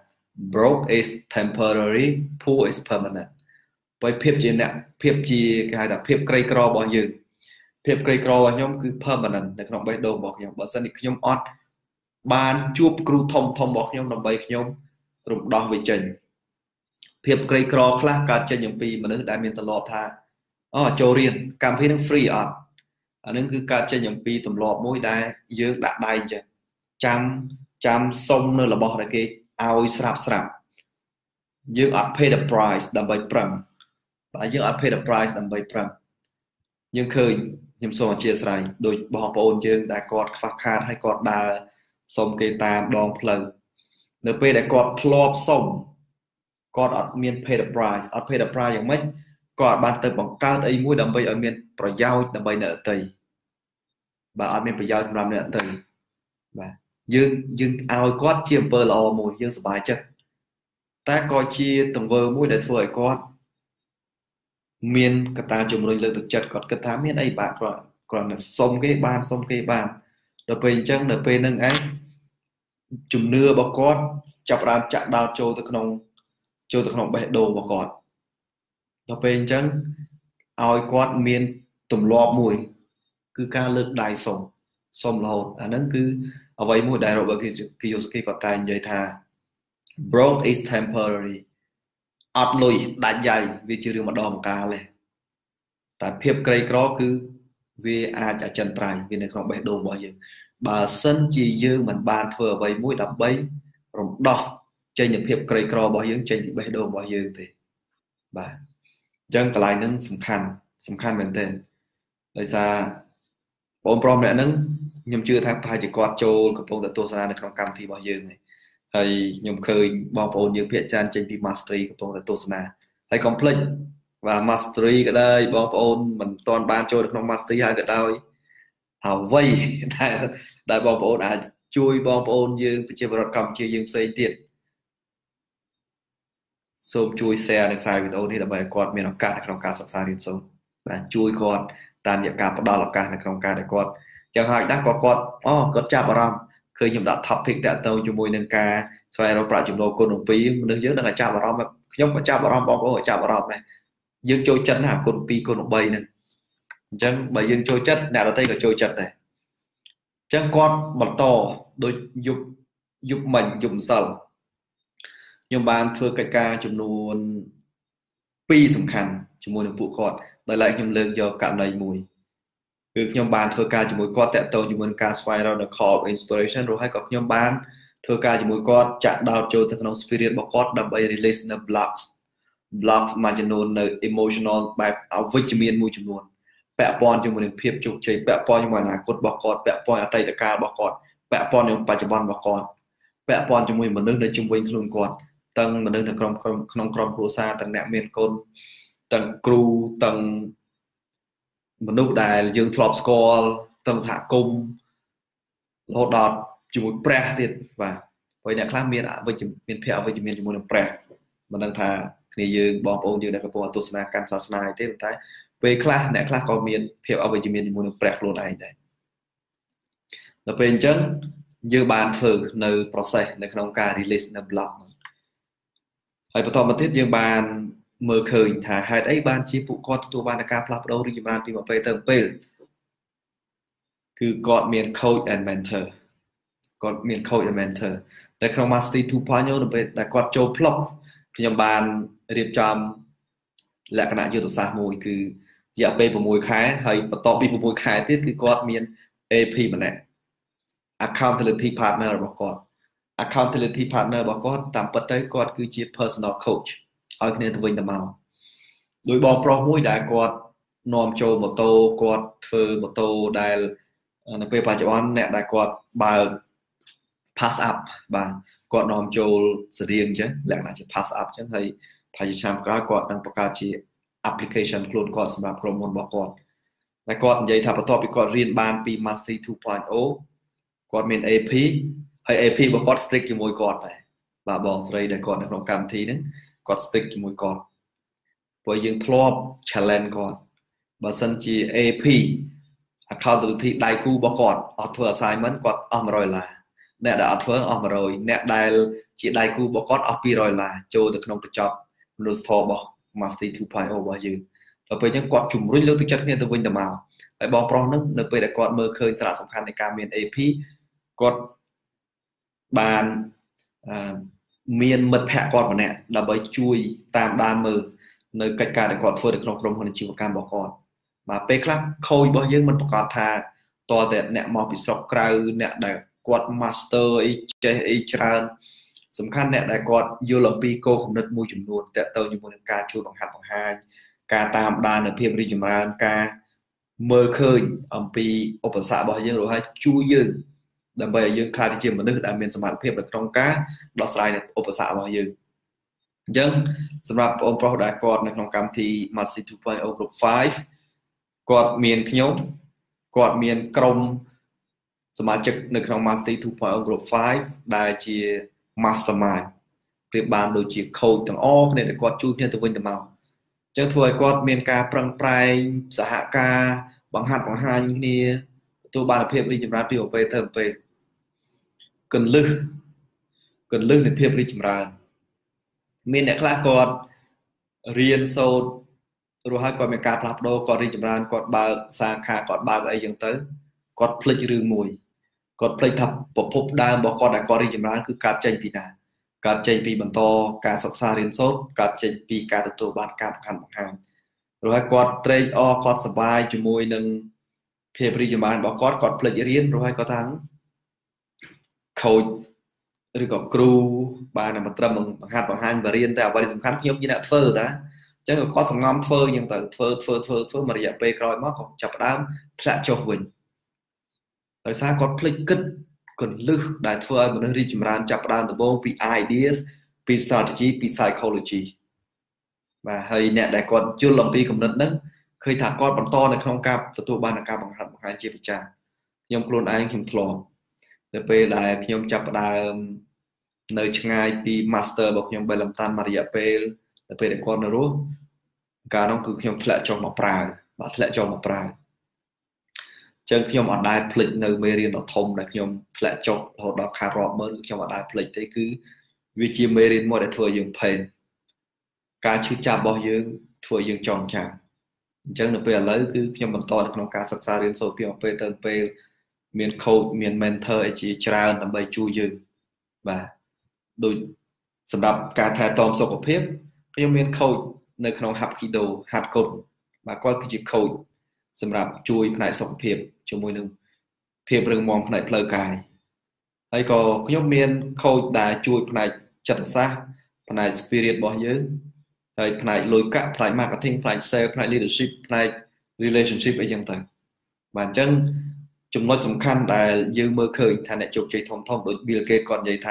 broke is temporary poor is permanent បើភាពជាអ្នកភាពជាគេហៅថាភាពក្រីក្ររបស់យើងភាពក្រីក្ររបស់ខ្ញុំគឺ permanent នៅក្នុងបេះដូងរបស់ខ្ញុំបើសិនជាខ្ញុំអត់បានជួបគ្រូធំរបស់ខ្ញុំដើម្បីខ្ញុំរំដោះវាចេញភាពក្រីក្រខ្លះកើតចេញអំពីមនុស្សដែលមានទម្លាប់ថាចូលរៀនកម្មវិធីនឹង free អត់អានឹងគឺកើតចេញអំពីទម្លាប់មួយដែលយើងដាក់ដៃអញ្ចឹងចាំសុំនៅរបស់ដែលគេឲ្យស្រាប់យើងអត់ pay the price ដើម្បីប្រឹងបើយើងអត់ pay the price ដើម្បីប្រឹងយើងឃើញខ្ញុំសូមអធិស្ឋានដោយបងប្អូនយើងដែលគាត់ខ្វះខាតហើយគាត់ដើរសុំគេតាមដងផ្លូវនៅពេលដែលគាត់ធ្លាប់សុំគាត់អត់មាន pay the price អត់ pay the price យ៉ាងម៉េចគាត់បានទៅបង្កើតអីមួយដើម្បីឲ្យមានប្រយោជន៍ដើម្បីអ្នកដទៃបើអត់មានប្រយោជន៍សម្រាប់អ្នកដទៃបាទយើងឲ្យគាត់ជាអំពើល្អមួយយើងសប្បាយចិត្តតែក៏ជាទង្វើមួយដែលធ្វើឲ្យគាត់មានកត្តាជំរុញលើកទឹកចិត្តគាត់គិតថាមានអីបាទគ្រាន់តែសុំគេបានដល់ពេលអញ្ចឹងនៅពេលហ្នឹងឯងជំនឿរបស់គាត់ចាប់ផ្ដើមចាក់ដោតចូលទៅក្នុងបេះដូងរបស់គាត់ដល់ពេលអញ្ចឹងឲ្យគាត់មានទម្លាប់មួយគឺការលើកដៃសុំរហូតអាហ្នឹងគឺអ្វីមួយដែល Robert Kiyosaki គាត់តែនិយាយថា broke is temporary អត់លុយដាច់យ៉ៃវាជារឿងម្ដងម្កាលទេតែភាពក្រីក្រគឺវាអាចអចិន្ត្រៃយ៍វានៅក្នុងបេះដូងរបស់យើងបើសិនជាយើងមិនបានធ្វើអ្វីមួយដើម្បីរំដោះចេញនូវភាពក្រីក្ររបស់យើងចេញពីបេះដូងរបស់យើងទេបាទអញ្ចឹងកន្លែងហ្នឹងសំខាន់មែនទែនដោយសារបងប្រុសម្នាក់ហ្នឹងខ្ញុំជឿថាប្រហែលជាគាត់ចូលកំពុងតែទស្សនានៅក្នុងកម្មវិធីរបស់យើងហើយខ្ញុំឃើញបងប្អូនយើងភាគច្រើនចេញពី mastery កំពុងតែទស្សនាហើយកុំភ្លេចបាទ mastery ក៏ដោយបងប្អូនមិនទាន់បានចូលនៅក្នុង mastery ហើយក៏ដោយអ្វីដែលបងប្អូនអាចជួយបងប្អូនយើងប្រជាពលរដ្ឋកម្ពុជាយើងផ្សេងទៀតសូមជួយ share និង share វីដេអូនេះដើម្បីឲ្យគាត់មានឱកាសនៅក្នុងការសិក្សារៀនសូត្របាទជួយគាត់តាមរយៈការផ្ដល់ឱកាសនៅក្នុងការដែលគាត់យ៉ាងហោចណាស់គាត់ចាប់អារម្មណ៍ឃើញខ្ញុំដាក់ topic តាក់ទងជាមួយនឹងការស្វែងរកប្រាក់ចំណូលគុណ2មនុស្សយើងនឹងចាប់អារម្មណ៍ខ្ញុំក៏ចាប់អារម្មណ៍បងប្អូនក៏ចាប់អារម្មណ៍ដែរយើងចូលចិត្តណាគុណ2គុណ3ហ្នឹងអញ្ចឹងបើយើងចូលចិត្តអ្នកដទៃក៏ចូលចិត្តដែរអញ្ចឹងគាត់បន្តដូចយប់មិញយប់ម្សិលខ្ញុំបានធ្វើកិច្ចការចំនួន2សំខាន់ជាមួយនឹងពួកគាត់ដោយឡែកខ្ញុំលើកយកករណីមួយគឺខ្ញុំបានធ្វើការជាមួយគាត់តាក់ទងជាមួយនឹងការស្វែងរកនៅ call of inspiration រួចហើយក៏ខ្ញុំបានធ្វើការជាមួយគាត់ចាក់ដោតចូលទៅក្នុង spirit របស់គាត់ដើម្បី release នៅ blocks មួយចំនួននៅ emotional បែបអវិជ្ជមានមួយចំនួនពាក់ព័ន្ធជាមួយនឹងភាពជោគជ័យពាក់ព័ន្ធជាមួយអនាគតរបស់គាត់ពាក់ព័ន្ធអតីតកាលរបស់គាត់ពាក់ព័ន្ធនឹងបច្ចុប្បន្នរបស់គាត់ពាក់ព័ន្ធជាមួយមនុស្សនៅជុំវិញខ្លួនគាត់ទាំងមនុស្សនៅក្នុងក្រុមគ្រួសារទាំងអ្នកមានកូនទាំងគ្រូទាំងមនុស្សដែលយើងធ្លាប់ស្គាល់ទាំងសហគមន៍រហូតដល់ជាមួយព្រះទៀតបាទព្រោះអ្នកខ្លះមានភាពអវិជ្ជមានជាមួយនឹងព្រះមិនដឹងថាគ្នាយើងបងប្អូនយើងដែលកំពុងទស្សនាកាន់សាសនាទេប៉ុន្តែពេលខ្លះអ្នកខ្លះក៏មានភាពអវិជ្ជមានជាមួយនឹងព្រះខ្លួនឯងដែរដល់ពេលអញ្ចឹងយើងបានធ្វើនៅ process នៅក្នុងការ release នៅ block ហើយបន្តមកទៀតយើងបានមើលឃើញថាហេតុអីបានជាពួកគាត់ទទួលបានការផ្លាស់ប្ដូររីកចម្រើនពីពេលទៅពេលគឺគាត់មាន coach and mentor នៅក្នុង Mastery 2.0 នៅពេលដែលគាត់ចូលផ្លុកខ្ញុំបានរៀបចំលក្ខណៈយុទ្ធសាស្ត្រមួយគឺជាអពេល6ខែហើយបន្ទាប់ពី6ខែទៀតគឺគាត់មាន AP ម្នាក់ accountability partner របស់គាត់ accountability partner របស់គាត់តាមពិតទៅគាត់គឺជា personal coach ឲ្យគ្នាទៅវិញទៅមកដោយបងប្រុសមួយដែលគាត់នាំចូលម៉ូតូគាត់ធ្វើម៉ូតូដែលនៅពេលបច្ចុប្បន្នអ្នកដែលគាត់បើក pass up បាទគាត់នាំចូលសេរៀងអញ្ចឹងលក្ខណៈជា pass up អញ្ចឹងហើយប្រហែលជាឆ្នាំក្រោយគាត់នឹងបង្កើតជា application ខ្លួនគាត់សម្រាប់ក្រុមហ៊ុនរបស់គាត់តែគាត់និយាយថាបន្ទាប់ពីគាត់រៀនបានពី Mastery 2.0 គាត់មាន AP ហើយ AP របស់គាត់ strict ជាមួយគាត់ដែរបាទបងស្រីដែលគាត់នៅក្នុងកម្មវិធីហ្នឹងគាត់ strict ជាមួយគាត់ព្រោះយើងធ្លាប់ challenge គាត់បើសិនជា AP accountability ដៃគូរបស់គាត់អត់ធ្វើ assignment គាត់អស់$100អ្នកដែលអត់ធ្វើអស់100អ្នកដែលជាដៃគូរបស់គាត់អស់$200ចូលទៅក្នុងកញ្ចប់មនុស្សធម៌របស់ Mastery 2.0 របស់យើងដល់ពេលអញ្ចឹងគាត់ជំរុញលើកទឹកចិត្តគ្នាទៅវិញទៅមកហើយបងប្រុសហ្នឹងនៅពេលដែលគាត់មើលឃើញសារៈសំខាន់នៃការមាន AP គាត់បានមានមិត្តភ័ក្តិគាត់ម្នាក់ដើម្បីជួយតាមដានមើលនៅកិច្ចការដែលគាត់ធ្វើនៅក្នុងក្រុមហ៊ុនអាជីវកម្មរបស់គាត់បាទពេលខ្លះខូចរបស់យើងមិនប្រកាសថាតើតែអ្នកមកពីស្រុកក្រៅអ្នកដែលគាត់ master អីចេះអីច្រើនសំខាន់អ្នកដែលគាត់យល់អំពីគោលគំនិតមួយចំនួនតើទៅជាមួយនឹងការជួយបង្ហាត់បង្ហាញការតាមដាននៅភាពរីកចម្រើនការមើលឃើញអំពីឧបសគ្គរបស់យើងរហូតជួយយើងដើម្បីឲ្យយើងខ្លាចជាមនុស្សដែលមានសមត្ថភាពនៅក្នុងការដោះស្រាយនៅឧបសគ្គរបស់យើងអញ្ចឹងសម្រាប់បងប្រុសដែលគាត់នៅក្នុងកម្មវិធី Mastery 2.0 Group 5គាត់មានខ្ញុំគាត់មានក្រុមសមាជិកនៅក្នុង Mastery 2.0 Group 5ដែលជា Mastermind ប្រៀបបានដូចជា coach ទាំងអស់គ្នាដែលគាត់ជួយគ្នាទៅវិញទៅមកអញ្ចឹងធ្វើឲ្យគាត់មានការប្រឹងប្រែងសហការបង្ហាត់បង្ហាញគ្នាទទួលបានភាពរីកចម្រើនពីពេលទៅពេលកន្លឹះនៃភាពរីកចម្រើនមានអ្នកខ្លះគាត់រៀនសូត្ររហូតគាត់មានការផ្លាស់ប្ដូរគាត់រីកចម្រើនគាត់បើកសាខាគាត់បើកអីចឹងទៅគាត់ភ្លេចរឿងមួយគាត់ភ្លេចថាប្រភពដើមរបស់គាត់ដែលគាត់រីកចម្រើនគឺកើតចេញពីណាកើតចេញពីបន្តការសិក្សារៀនសូត្រកើតចេញពីការទទួលបានការបង្ហាត់បង្ហាញរហូតគាត់ត្រេកអរគាត់សប្បាយជាមួយនឹងភាពរីកចម្រើនរបស់គាត់ភ្លេចរៀនរហូតគាត់ថាខូចឬក៏គ្រូបានតែត្រឹមបង្ហាត់បង្ហាញបរៀនតែអ្វីសំខាន់ខ្ញុំជាអ្នកធ្វើតាអញ្ចឹងគាត់សង្ងំធ្វើអញ្ចឹងទៅធ្វើមួយរយៈពេលក្រោយមកគាត់ចាប់ផ្ដើមធ្លាក់ចុះវិញដោយសារគាត់ភ្លេចគិតគន្លឹះដែលធ្វើឲ្យមនុស្សរីកចម្រើនចាប់ផ្ដើមដំបូងពី ideas ពី strategy ពី psychology បាទហើយអ្នកដែលគាត់យល់អំពីគំនិតហ្នឹងឃើញថាគាត់បន្តនៅក្នុងការទទួលបានការបង្ហាត់បង្ហាញជាប្រចាំខ្ញុំខ្លួនឯងខ្ញុំធ្លាប់នៅពេលដែលខ្ញុំចាប់ផ្ដើមនៅឆ្ងាយពី master របស់ខ្ញុំបែលំតាន់មួយរយៈពេលនៅពេលដែលគាត់នៅរស់កាលនោះគឺខ្ញុំធ្លាក់ចុះមកប្រើបាទធ្លាក់ចុះមកប្រើចឹងខ្ញុំអត់ដែលភ្លេចនៅមេរៀនដ៏ធំដែលខ្ញុំធ្លាក់ចុះរហូតដល់ខាតរាប់ម៉ឺនខ្ញុំអត់ដែលភ្លេចទេគឺវាជាមេរៀនមួយដែលធ្វើយើងផេនការឈឺចាប់របស់យើងធ្វើយើងចងចាំអញ្ចឹងនៅពេលឥឡូវគឺខ្ញុំបន្តនៅក្នុងការសិក្សារៀនសូត្រពីពេលទៅពេលមាន coach មាន mentor អីជាច្រើនដើម្បីជួយយើងបាទដូចសម្រាប់ការថែទាំសុខភាពខ្ញុំមាន coach នៅក្នុង Hapkido Hard Code បាទគាត់គឺជា coach សម្រាប់ជួយផ្នែកសុខភាពជាមួយនឹងភាពរឹងមាំផ្នែកផ្លូវកាយហើយក៏ខ្ញុំមាន coach ដែលជួយផ្នែកចិត្តសាស្ត្រផ្នែក spirit របស់យើងហើយផ្នែកលុយកាក់ផ្នែក marketing ផ្នែក sales ផ្នែក leadership ផ្នែក relationship អីចឹងទៅបាទអញ្ចឹងចំណុចសំខាន់ដែលយើងមើលឃើញថាអ្នកជោគជ័យធំៗដូច Bill Gates គាត់និយាយថា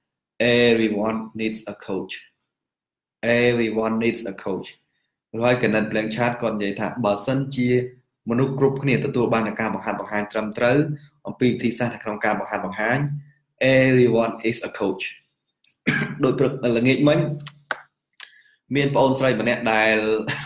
everyone needs a coach ហើយ Kenneth Blanchard គាត់និយាយថាបើសិនជាមនុស្សគ្រប់គ្នាទទួលបានការបង្ហាត់បង្ហាញត្រឹមត្រូវអំពីវិធីសាស្ត្រនៅក្នុងការបង្ហាត់បង្ហាញ everyone is a coach ដោយព្រឹកល្ងាចមិញមានបងអូនស្រីម្នាក់ដែល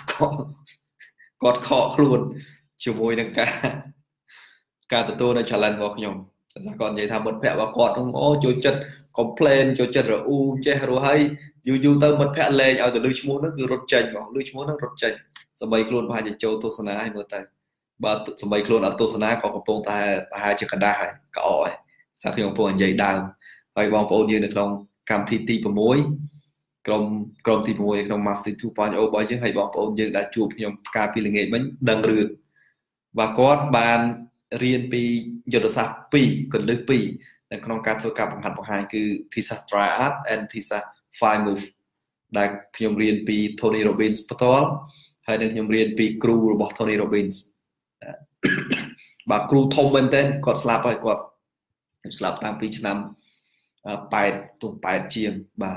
គាត់ខកខ្លួនជាមួយនឹងការទទួលនៅ challenge របស់ខ្ញុំគាត់និយាយថាមិត្តភក្តិរបស់គាត់អូចូលចិត្ត complain ចូលចិត្តរអ៊ូចេះរស់ហើយយូរទៅមិត្តភក្តិលែងឲ្យទៅលើឈ្មោះហ្នឹងគឺរត់ចេញមកលើឈ្មោះហ្នឹងរត់ចេញសម្បីខ្លួនប្រហែលជាចូលទស្សនាឲ្យមើលទៅបើសម្បីខ្លួនអត់ទស្សនាក៏កំពុងតែប្រហែលជាកដាស់ហើយកអហើយសារខ្ញុំកំពុងនិយាយដើមហើយបងប្អូនយើងនៅក្នុងកម្មវិធីទី6 ក្រុមទី1ក្នុង Master 2.0 របស់យើងហើយបងប្អូនយើងដែលជួបខ្ញុំកាលពីល្ងាចមិញដឹងរឿងបាទគាត់បានរៀនពីយុទ្ធសាស្ត្រ2គន្លឹះ2នៅក្នុងការធ្វើការបង្ហាត់បង្ហាញគឺទីសាស្ត្រ Triad and ទីសាស្ត្រ Five Move ដែលខ្ញុំរៀនពី Tony Robbins ផ្ទាល់ហើយនឹងខ្ញុំរៀនពីគ្រូរបស់ Tony Robbins បាទគ្រូធំមែនទែនគាត់ស្លាប់ហើយគាត់ស្លាប់តាំងពីឆ្នាំ8ជាងបាទ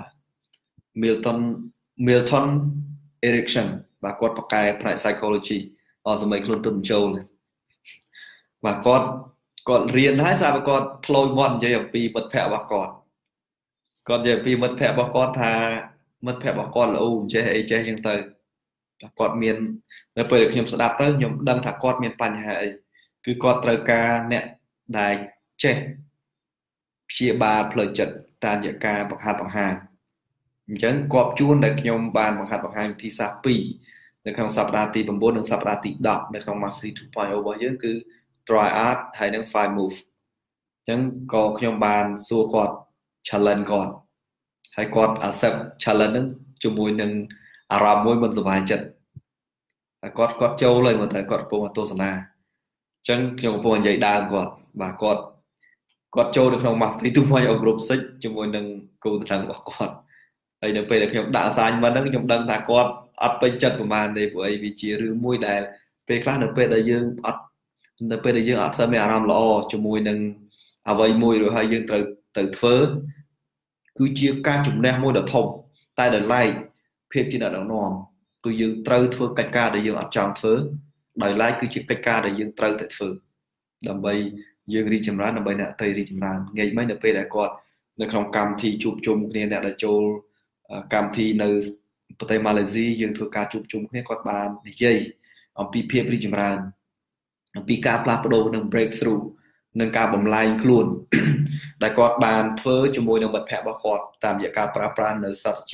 Milton Erickson បាទគាត់បកកែផ្នែក psychology អស់សម័យខ្លួនទុនចូលបាទគាត់រៀនហើយស្រាប់តែគាត់ធ្លោយមាត់និយាយអំពីមិត្តភ័ក្តិរបស់គាត់និយាយអំពីមិត្តភ័ក្តិរបស់គាត់ថាមិត្តភ័ក្តិរបស់គាត់ល្អចេះអីចេះចឹងទៅគាត់មាននៅពេលដែលខ្ញុំស្ដាប់ទៅខ្ញុំដឹងថាគាត់មានបញ្ហាអីគឺគាត់ត្រូវការអ្នកដែលចេះព្យាបាលផ្លូវចិត្តតាមរយៈការបង្ហាត់បង្ហាញអញ្ចឹងគាត់ជួនដែលខ្ញុំបានបង្ហាត់បង្ហាញវិធីសាស្ត្រ2នៅក្នុងសប្តាហ៍ទី9និងសប្តាហ៍ទី10នៅក្នុង Mastery 2.0 របស់យើងគឺ Triad ហើយនិង Five Move អញ្ចឹងក៏ខ្ញុំបានសួរគាត់ challenge គាត់ហើយគាត់ accept challenge នឹងជាមួយនឹងអារម្មណ៍មួយមិនសុបាយចិត្តហើយគាត់ចូលហើយមកតែគាត់កំពុងទស្សនាអញ្ចឹងខ្ញុំកំពុងនិយាយដើមគាត់បាទគាត់ចូលនៅក្នុង Mastery 2.0 Group 6ជាមួយនឹងគូតំណែងរបស់គាត់ហើយនៅពេលដែលខ្ញុំដាក់ assignment ហ្នឹងខ្ញុំដឹងថាគាត់អត់ពេញចិត្តប្រហែលទេព្រោះអីវាជារឿងមួយដែលពេលខ្លះនៅពេលដែលយើងអត់សូវមានអារម្មណ៍ល្អជាមួយនឹងអ្វីមួយឬហើយយើងត្រូវទៅធ្វើគឺជាការជំនះមួយដ៏ធំតែដល់ឡែកភាពជាអ្នកដឹកនាំគឺយើងត្រូវធ្វើកិច្ចការដែលយើងអត់ចង់ធ្វើដោយឡែកគឺជាកិច្ចការដែលយើងត្រូវតែធ្វើដើម្បីយើងរីកចម្រើនដើម្បីអ្នកតីរីកចម្រើនងាយមិននៅពេលដែលគាត់នៅក្នុងកម្មវិធីជួបជុំគ្នាអ្នកដែលចូលកម្មវិធីនៅប្រទេសម៉ាឡេស៊ីយើងធ្វើការជួបជុំគ្នាគាត់បាននិយាយអំពីភាពរីកចម្រើនអំពីការផ្លាស់ប្ដូរនិង breakthrough និងការបំលែងខ្លួនដែលគាត់បានធ្វើជាមួយនឹងមិត្តភ័ក្តិរបស់គាត់តាមរយៈការប្រើប្រាស់នៅ strategy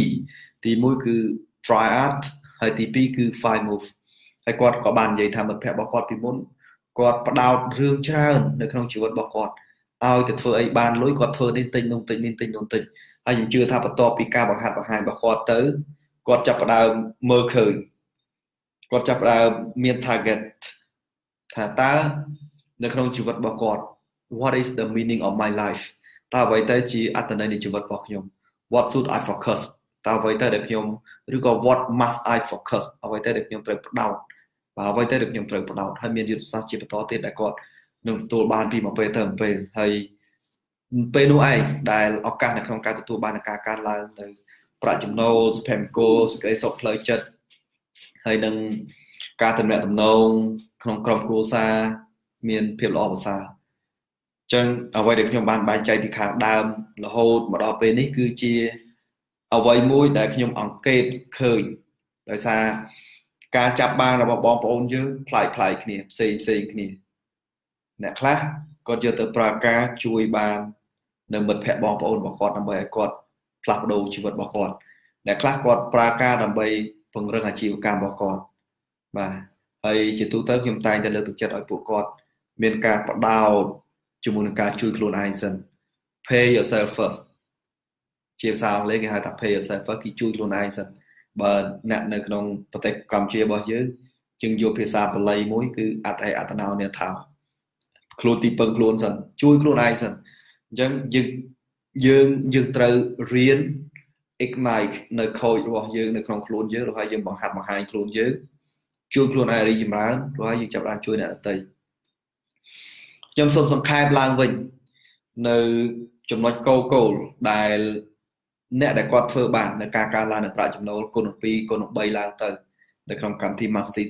2ទី1គឺ Triad ហើយទី2គឺ Five Move ហើយគាត់ក៏បាននិយាយថាមិត្តភ័ក្តិរបស់គាត់ពីមុនគាត់ផ្ដោតរឿងច្រើននៅក្នុងជីវិតរបស់គាត់ឲ្យទៅធ្វើអីបានលុយគាត់ធ្វើនេះទិញនោះទិញនេះទិញនោះទិញហើយខ្ញុំជឿថាបន្ទាប់ពីការបង្ហាត់បង្ហាញរបស់គាត់ទៅគាត់ចាប់ផ្ដើមមើលឃើញគាត់ចាប់ផ្ដើមមាន target ថាតើនៅក្នុងជីវិតរបស់គាត់ what is the meaning of my life តើអ្វីទៅជាអត្ថន័យនៃជីវិតរបស់ខ្ញុំ what should I focus តើអ្វីទៅដែលខ្ញុំឬក៏ what must I focus អ្វីទៅដែលខ្ញុំត្រូវផ្ដោតបាទអ្វីទៅដែលខ្ញុំត្រូវផ្ដោតហើយមានយុទ្ធសាស្ត្រជាបន្តទៀតដែលគាត់នឹងទទួលបានពីមួយពេលទៅមួយពេលហើយពេលនោះឯងដែលឱកាសនៅក្នុងការទទួលបានការកើនឡើងនៅប្រាក់ចំណូលសុភមង្គលសេចក្តីសុខផ្លូវចិត្តហើយនឹងការទំនាក់ទំនងក្នុងក្រុមគ្រួសារមានភាពល្អប្រសើរអញ្ចឹងអ្វីដែលខ្ញុំបានបែងចែកពីខាងដើមរហូតមកដល់ពេលនេះគឺជាអ្វីមួយដែលខ្ញុំអង្កេតឃើញដោយសារការចាប់បានរបស់បងប្អូនយើងប្លែកគ្នាផ្សេងគ្នាអ្នកខ្លះគាត់យកទៅប្រើការជួយបាននៅមិត្តភ័ក្តិបងប្អូនរបស់គាត់ដើម្បីឲ្យគាត់ផ្លាស់ប្ដូរជីវិតរបស់គាត់អ្នកខ្លះគាត់ប្រើការដើម្បីពង្រឹងអាជីវកម្មរបស់គាត់បាទហើយជាទូទៅខ្ញុំតែងតែលើកទឹកចិត្តឲ្យពួកគាត់មានការផ្ដោតជាមួយនឹងការជួយខ្លួនឯងសិន pay yourself first ជាភាសាអង់គ្លេសគេហៅថា pay yourself first គឺជួយខ្លួនឯងសិនបើអ្នកនៅក្នុងប្រទេសកម្ពុជារបស់យើងយកភាសាបាលីមួយគឺអត្តេអត្តនោនាថោខ្លួនទីពឹងខ្លួនសិនជួយខ្លួនឯងសិនអញ្ចឹងយើងត្រូវរៀន ignite នៅ coach របស់យើងនៅក្នុងខ្លួនយើងរហូតយើងបង្ហាត់បង្ហាញខ្លួនយើងជួយខ្លួនឯងរីកចម្រើនរហូតយើងចាប់បានជួយអ្នកដទៃខ្ញុំសូមសង្ខេបឡើងវិញនៅចំណុចគោលដែលអ្នកដែលគាត់ធ្វើបាននៅការកើនឡើងនៃប្រាក់ចំណូលគុណ2គុណ3ឡើងទៅនៅក្នុងកម្មវិធី Mastery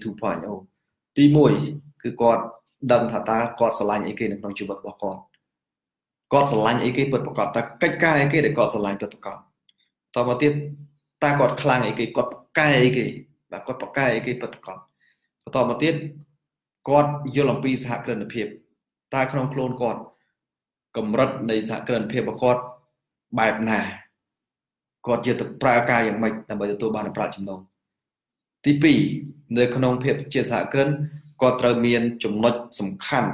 2.0 ទី1គឺគាត់ដឹងថាតើគាត់ស្រឡាញ់អីគេនៅក្នុងជីវិតរបស់គាត់ស្រឡាញ់អីគេពិតប្រាកដតើកិច្ចការអីគេដែលគាត់ស្រឡាញ់ពិតប្រាកដតមកទៀតតើគាត់ខ្លាំងអីគេគាត់ប្រកែអីគេបាទគាត់ប្រកែអីគេពិតប្រាកដបន្តមកទៀតគាត់យល់អំពីសហគ្រិនភាពតើក្នុងខ្លួនគាត់កម្រិតនៃសហគ្រិនភាពរបស់គាត់បែបណាគាត់ជាទៅប្រើការយ៉ាងម៉េចដើម្បីទទួលបានប្រាក់ចំណូលទី2នៅក្នុងភាពជាសហគ្រិនគាត់ត្រូវមានចំណុចសំខាន់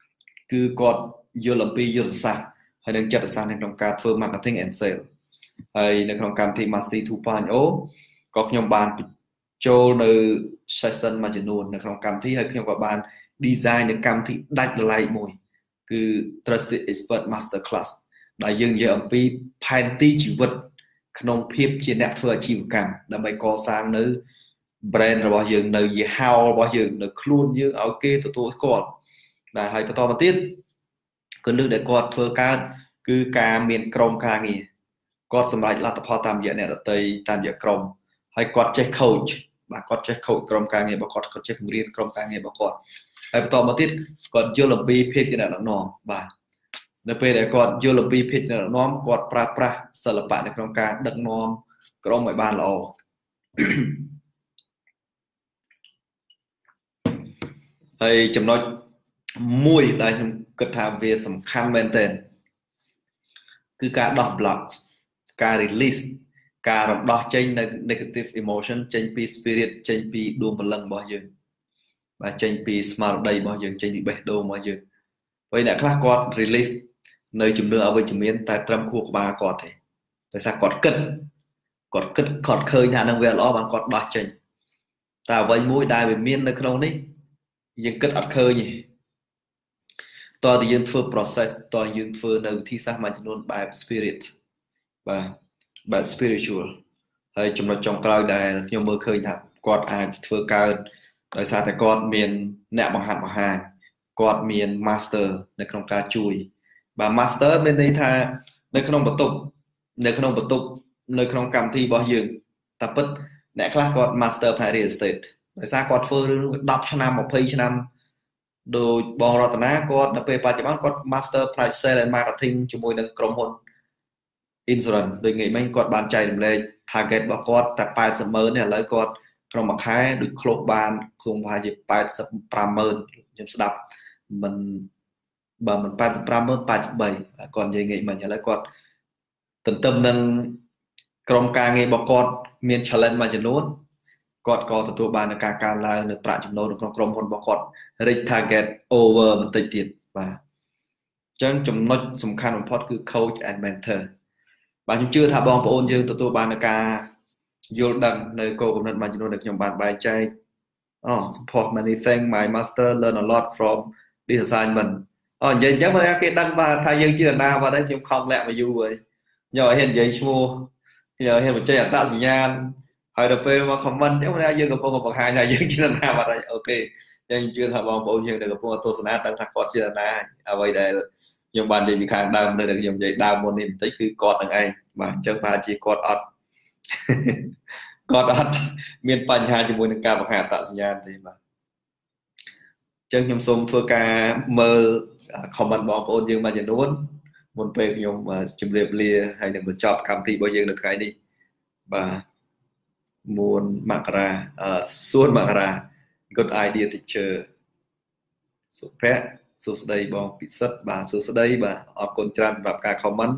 គឺគាត់យល់អំពីយុទ្ធសាស្ត្រហើយនិងចិត្តសាស្ត្រនៅក្នុងការធ្វើ marketing and sale ហហើយនៅក្នុងកម្មវិធី Mastery 2.0 ក៏ខ្ញុំបានចូលនៅ session មួយចំនួននៅក្នុងកម្មវិធីហើយខ្ញុំក៏បាន design នៅកម្មវិធីដាច់ដライមួយគឺ Trusted Expert Master Class ដែលយើងនិយាយអំពីផែនទីជីវិតក្នុងភាពជាអ្នកធ្វើអាជីវកម្មដើម្បីកសាងនៅ brand របស់យើងនៅយីហោរបស់យើងនៅខ្លួនយើងឲ្យគេទទួលស្គាល់ដែលហើយបន្តមកទៀតគឺលើកដែលគាត់ធ្វើកើតគឺការមានក្រុមការងារគាត់សម្រេចលទ្ធផលតាមរយៈអ្នកដទៃតាមរយៈក្រុមហើយគាត់ចេះ coach បាទគាត់ចេះ coach ក្រុមការងាររបស់គាត់ចេះបង្រៀនក្រុមការងាររបស់គាត់ហើយបន្តមកទៀតគាត់យល់អំពីភាពជាអ្នកដឹកនាំបាទនៅពេលដែលគាត់យល់អំពីភាពជាអ្នកដឹកនាំគាត់ប្រើប្រាស់សិល្បៈនៅក្នុងការដឹកនាំក្រុមឲ្យបានល្អហើយចំណុចមួយដែលខ្ញុំគិតថាវាសំខាន់មែនទែនគឺការដោះ block ការ release ការរំដោះចេញនៅ negative emotion ចេញពី spirit ចេញពីដួងព្រលឹងរបស់យើងបាទចេញពីស្មារតីរបស់យើងចេញពីបេះដូងរបស់យើងពេលអ្នកខ្លះគាត់ release នៅជំនឿអវិជ្ជមានតែត្រឹមខួរក្បាលគាត់ទេដោយសារគាត់គិតគាត់ឃើញថានឹងវាល្អបានគាត់ដោះចេញតែអ្វីមួយដែលវាមាននៅក្នុងនេះយើងគិតអត់ឃើញទេតើយើងធ្វើ process តើយើងធ្វើនៅវិធីសាស្ត្រមួយចំនួនបែប spirit បែប spiritual ហើយចំណុចចុងក្រោយដែលខ្ញុំមើលឃើញថាគាត់អាចធ្វើកើតដោយសារតែគាត់មានអ្នកបង្ហាត់បង្ហាញគាត់មាន master នៅក្នុងការជួយបាទ master មានន័យថានៅក្នុងបន្ទប់នៅក្នុងកម្មវិធីរបស់យើងតែពិតអ្នកខ្លះគាត់ master ផ្នែក real estate ដោយសារគាត់ធ្វើរឿង10ឆ្នាំ20ឆ្នាំដោយបងរតនាគាត់នៅពេលបច្ចុប្បន្នគាត់ master ផ្នែក sales and marketing ជាមួយនឹងក្រុមហ៊ុន insurance ដូចងាយមិញគាត់បានចែករំលែក target របស់គាត់តែ 80,000 នេះឥឡូវគាត់ក្នុងមួយខែដូចឃ្លុកបានខ្ញុំប្រហែលជា 85,000 ខ្ញុំស្ដាប់មិនបើមិន 85,000 83គាត់និយាយងាយមិញឥឡូវគាត់ទន្ទឹមនឹងក្រុមការងាររបស់គាត់មាន challenge មួយចំនួនគាត់ក៏ទទួលបានការកើនឡើងនៅប្រាក់ចំណូលនៅក្នុងក្រុមហ៊ុនរបស់គាត់ reach target over បន្តិចទៀតបាទអញ្ចឹងចំណុចសំខាន់បំផុតគឺ coach and mentor បាទខ្ញុំជឿថាបងប្អូនយើងទទួលបានការយល់ដឹងនៅគោលគំនិតមួយចំនួនដែលខ្ញុំបានបែងចែកsupport many thanks my master learn a lot from this assignment និយាយអញ្ចឹងបើគេដឹងបាទថាយើងជានរណាបាទខ្ញុំខំលាក់មកយូរហើយខ្ញុំឲ្យហ៊ាននិយាយឈ្មោះខ្ញុំឲ្យហ៊ានបញ្ចេញអត្តសញ្ញាណហើយដល់ពេលមក comment អញ្ចឹងយើងកំពុងបង្ហាញថាយើងជានរណាបាទអូខេខ្ញុំជឿថាបងប្អូនយើងដែលកំពុងទស្សនាដឹងថាគាត់ជានរណាអ្វីដែលខ្ញុំបាននិយាយពីខាងដើមនៅដែលខ្ញុំនិយាយដើមមុននេះបន្តិចគឺគាត់នឹងឯងបាទអញ្ចឹងថាជាគាត់អត់មានបញ្ហាជាមួយនឹងការបង្ហាញអត្តសញ្ញាណទេបាទអញ្ចឹងខ្ញុំសូមធ្វើការមើល comment បងប្អូនយើងមួយចំនួនមុនពេលខ្ញុំជម្រាបលាហើយនឹងបញ្ចប់កម្មវិធីរបស់យើងនៅថ្ងៃនេះបាទមួនមករាសួនមករា good idea teacher សុភ័ក្រសួស្ដីបងពិសិដ្ឋបាទសួស្ដីបាទអរគុណច្រើនសម្រាប់ការ comment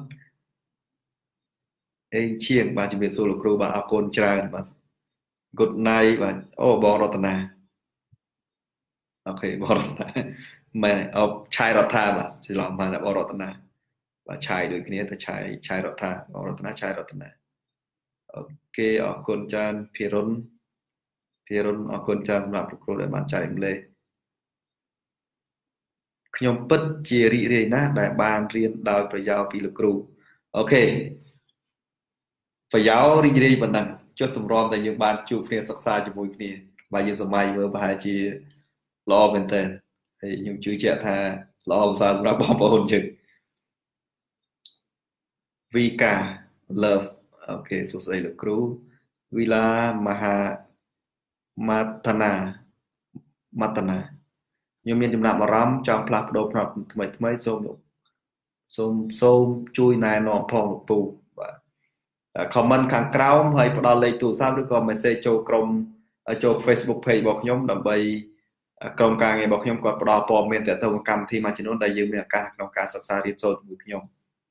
អេងឈៀងបាទជំរាបសួរលោកគ្រូបាទអរគុណច្រើនបាទ good night បាទបងរតនាអូខេបងរតនាមែនឆាយរដ្ឋាបាទច្រឡំបានបងរតនាបាទឆាយដូចគ្នាតែឆាយរដ្ឋាបងរតនាឆាយរតនាអូខេអរគុណច្រើនភិរុនអរគុណច្រើនសម្រាប់លោកគ្រូដែលបានចែករំលែកខ្ញុំពិតជារីករាយណាស់ដែលបានរៀនដោយប្រយោជន៍ពីលោកគ្រូអូខេប្រយោជន៍រីករាយប៉ុណ្ណឹងចុះទម្រាំតែយើងបានជួបគ្នាសិក្សាជាមួយគ្នាបាទយើងសម័យមើលប្រហែលជាល្អមែនតើហើយខ្ញុំជឿជាក់ថាល្អប្រសើរសម្រាប់បងប្អូនយើង Vika love អូខេសួស្ដីលោកគ្រូ Vila មហាម៉ាតាណាខ្ញុំមានចំណាប់អារម្មណ៍ចង់ផ្លាស់ប្ដូរផ្នត់ថ្មីសូមជួយណែនាំផងលោកពូបាទ comment ខាងក្រោមហើយផ្ដល់លេខទូរស័ព្ទឬក៏ message ចូល Facebook page របស់ខ្ញុំដើម្បីក្រុមការងាររបស់ខ្ញុំគាត់ផ្ដល់ព័ត៌មានទាក់ទងកម្មវិធីមួយចំនួនដែលយើងមានឱកាសក្នុងការសិក្សារៀនសូត្រជាមួយខ្ញុំ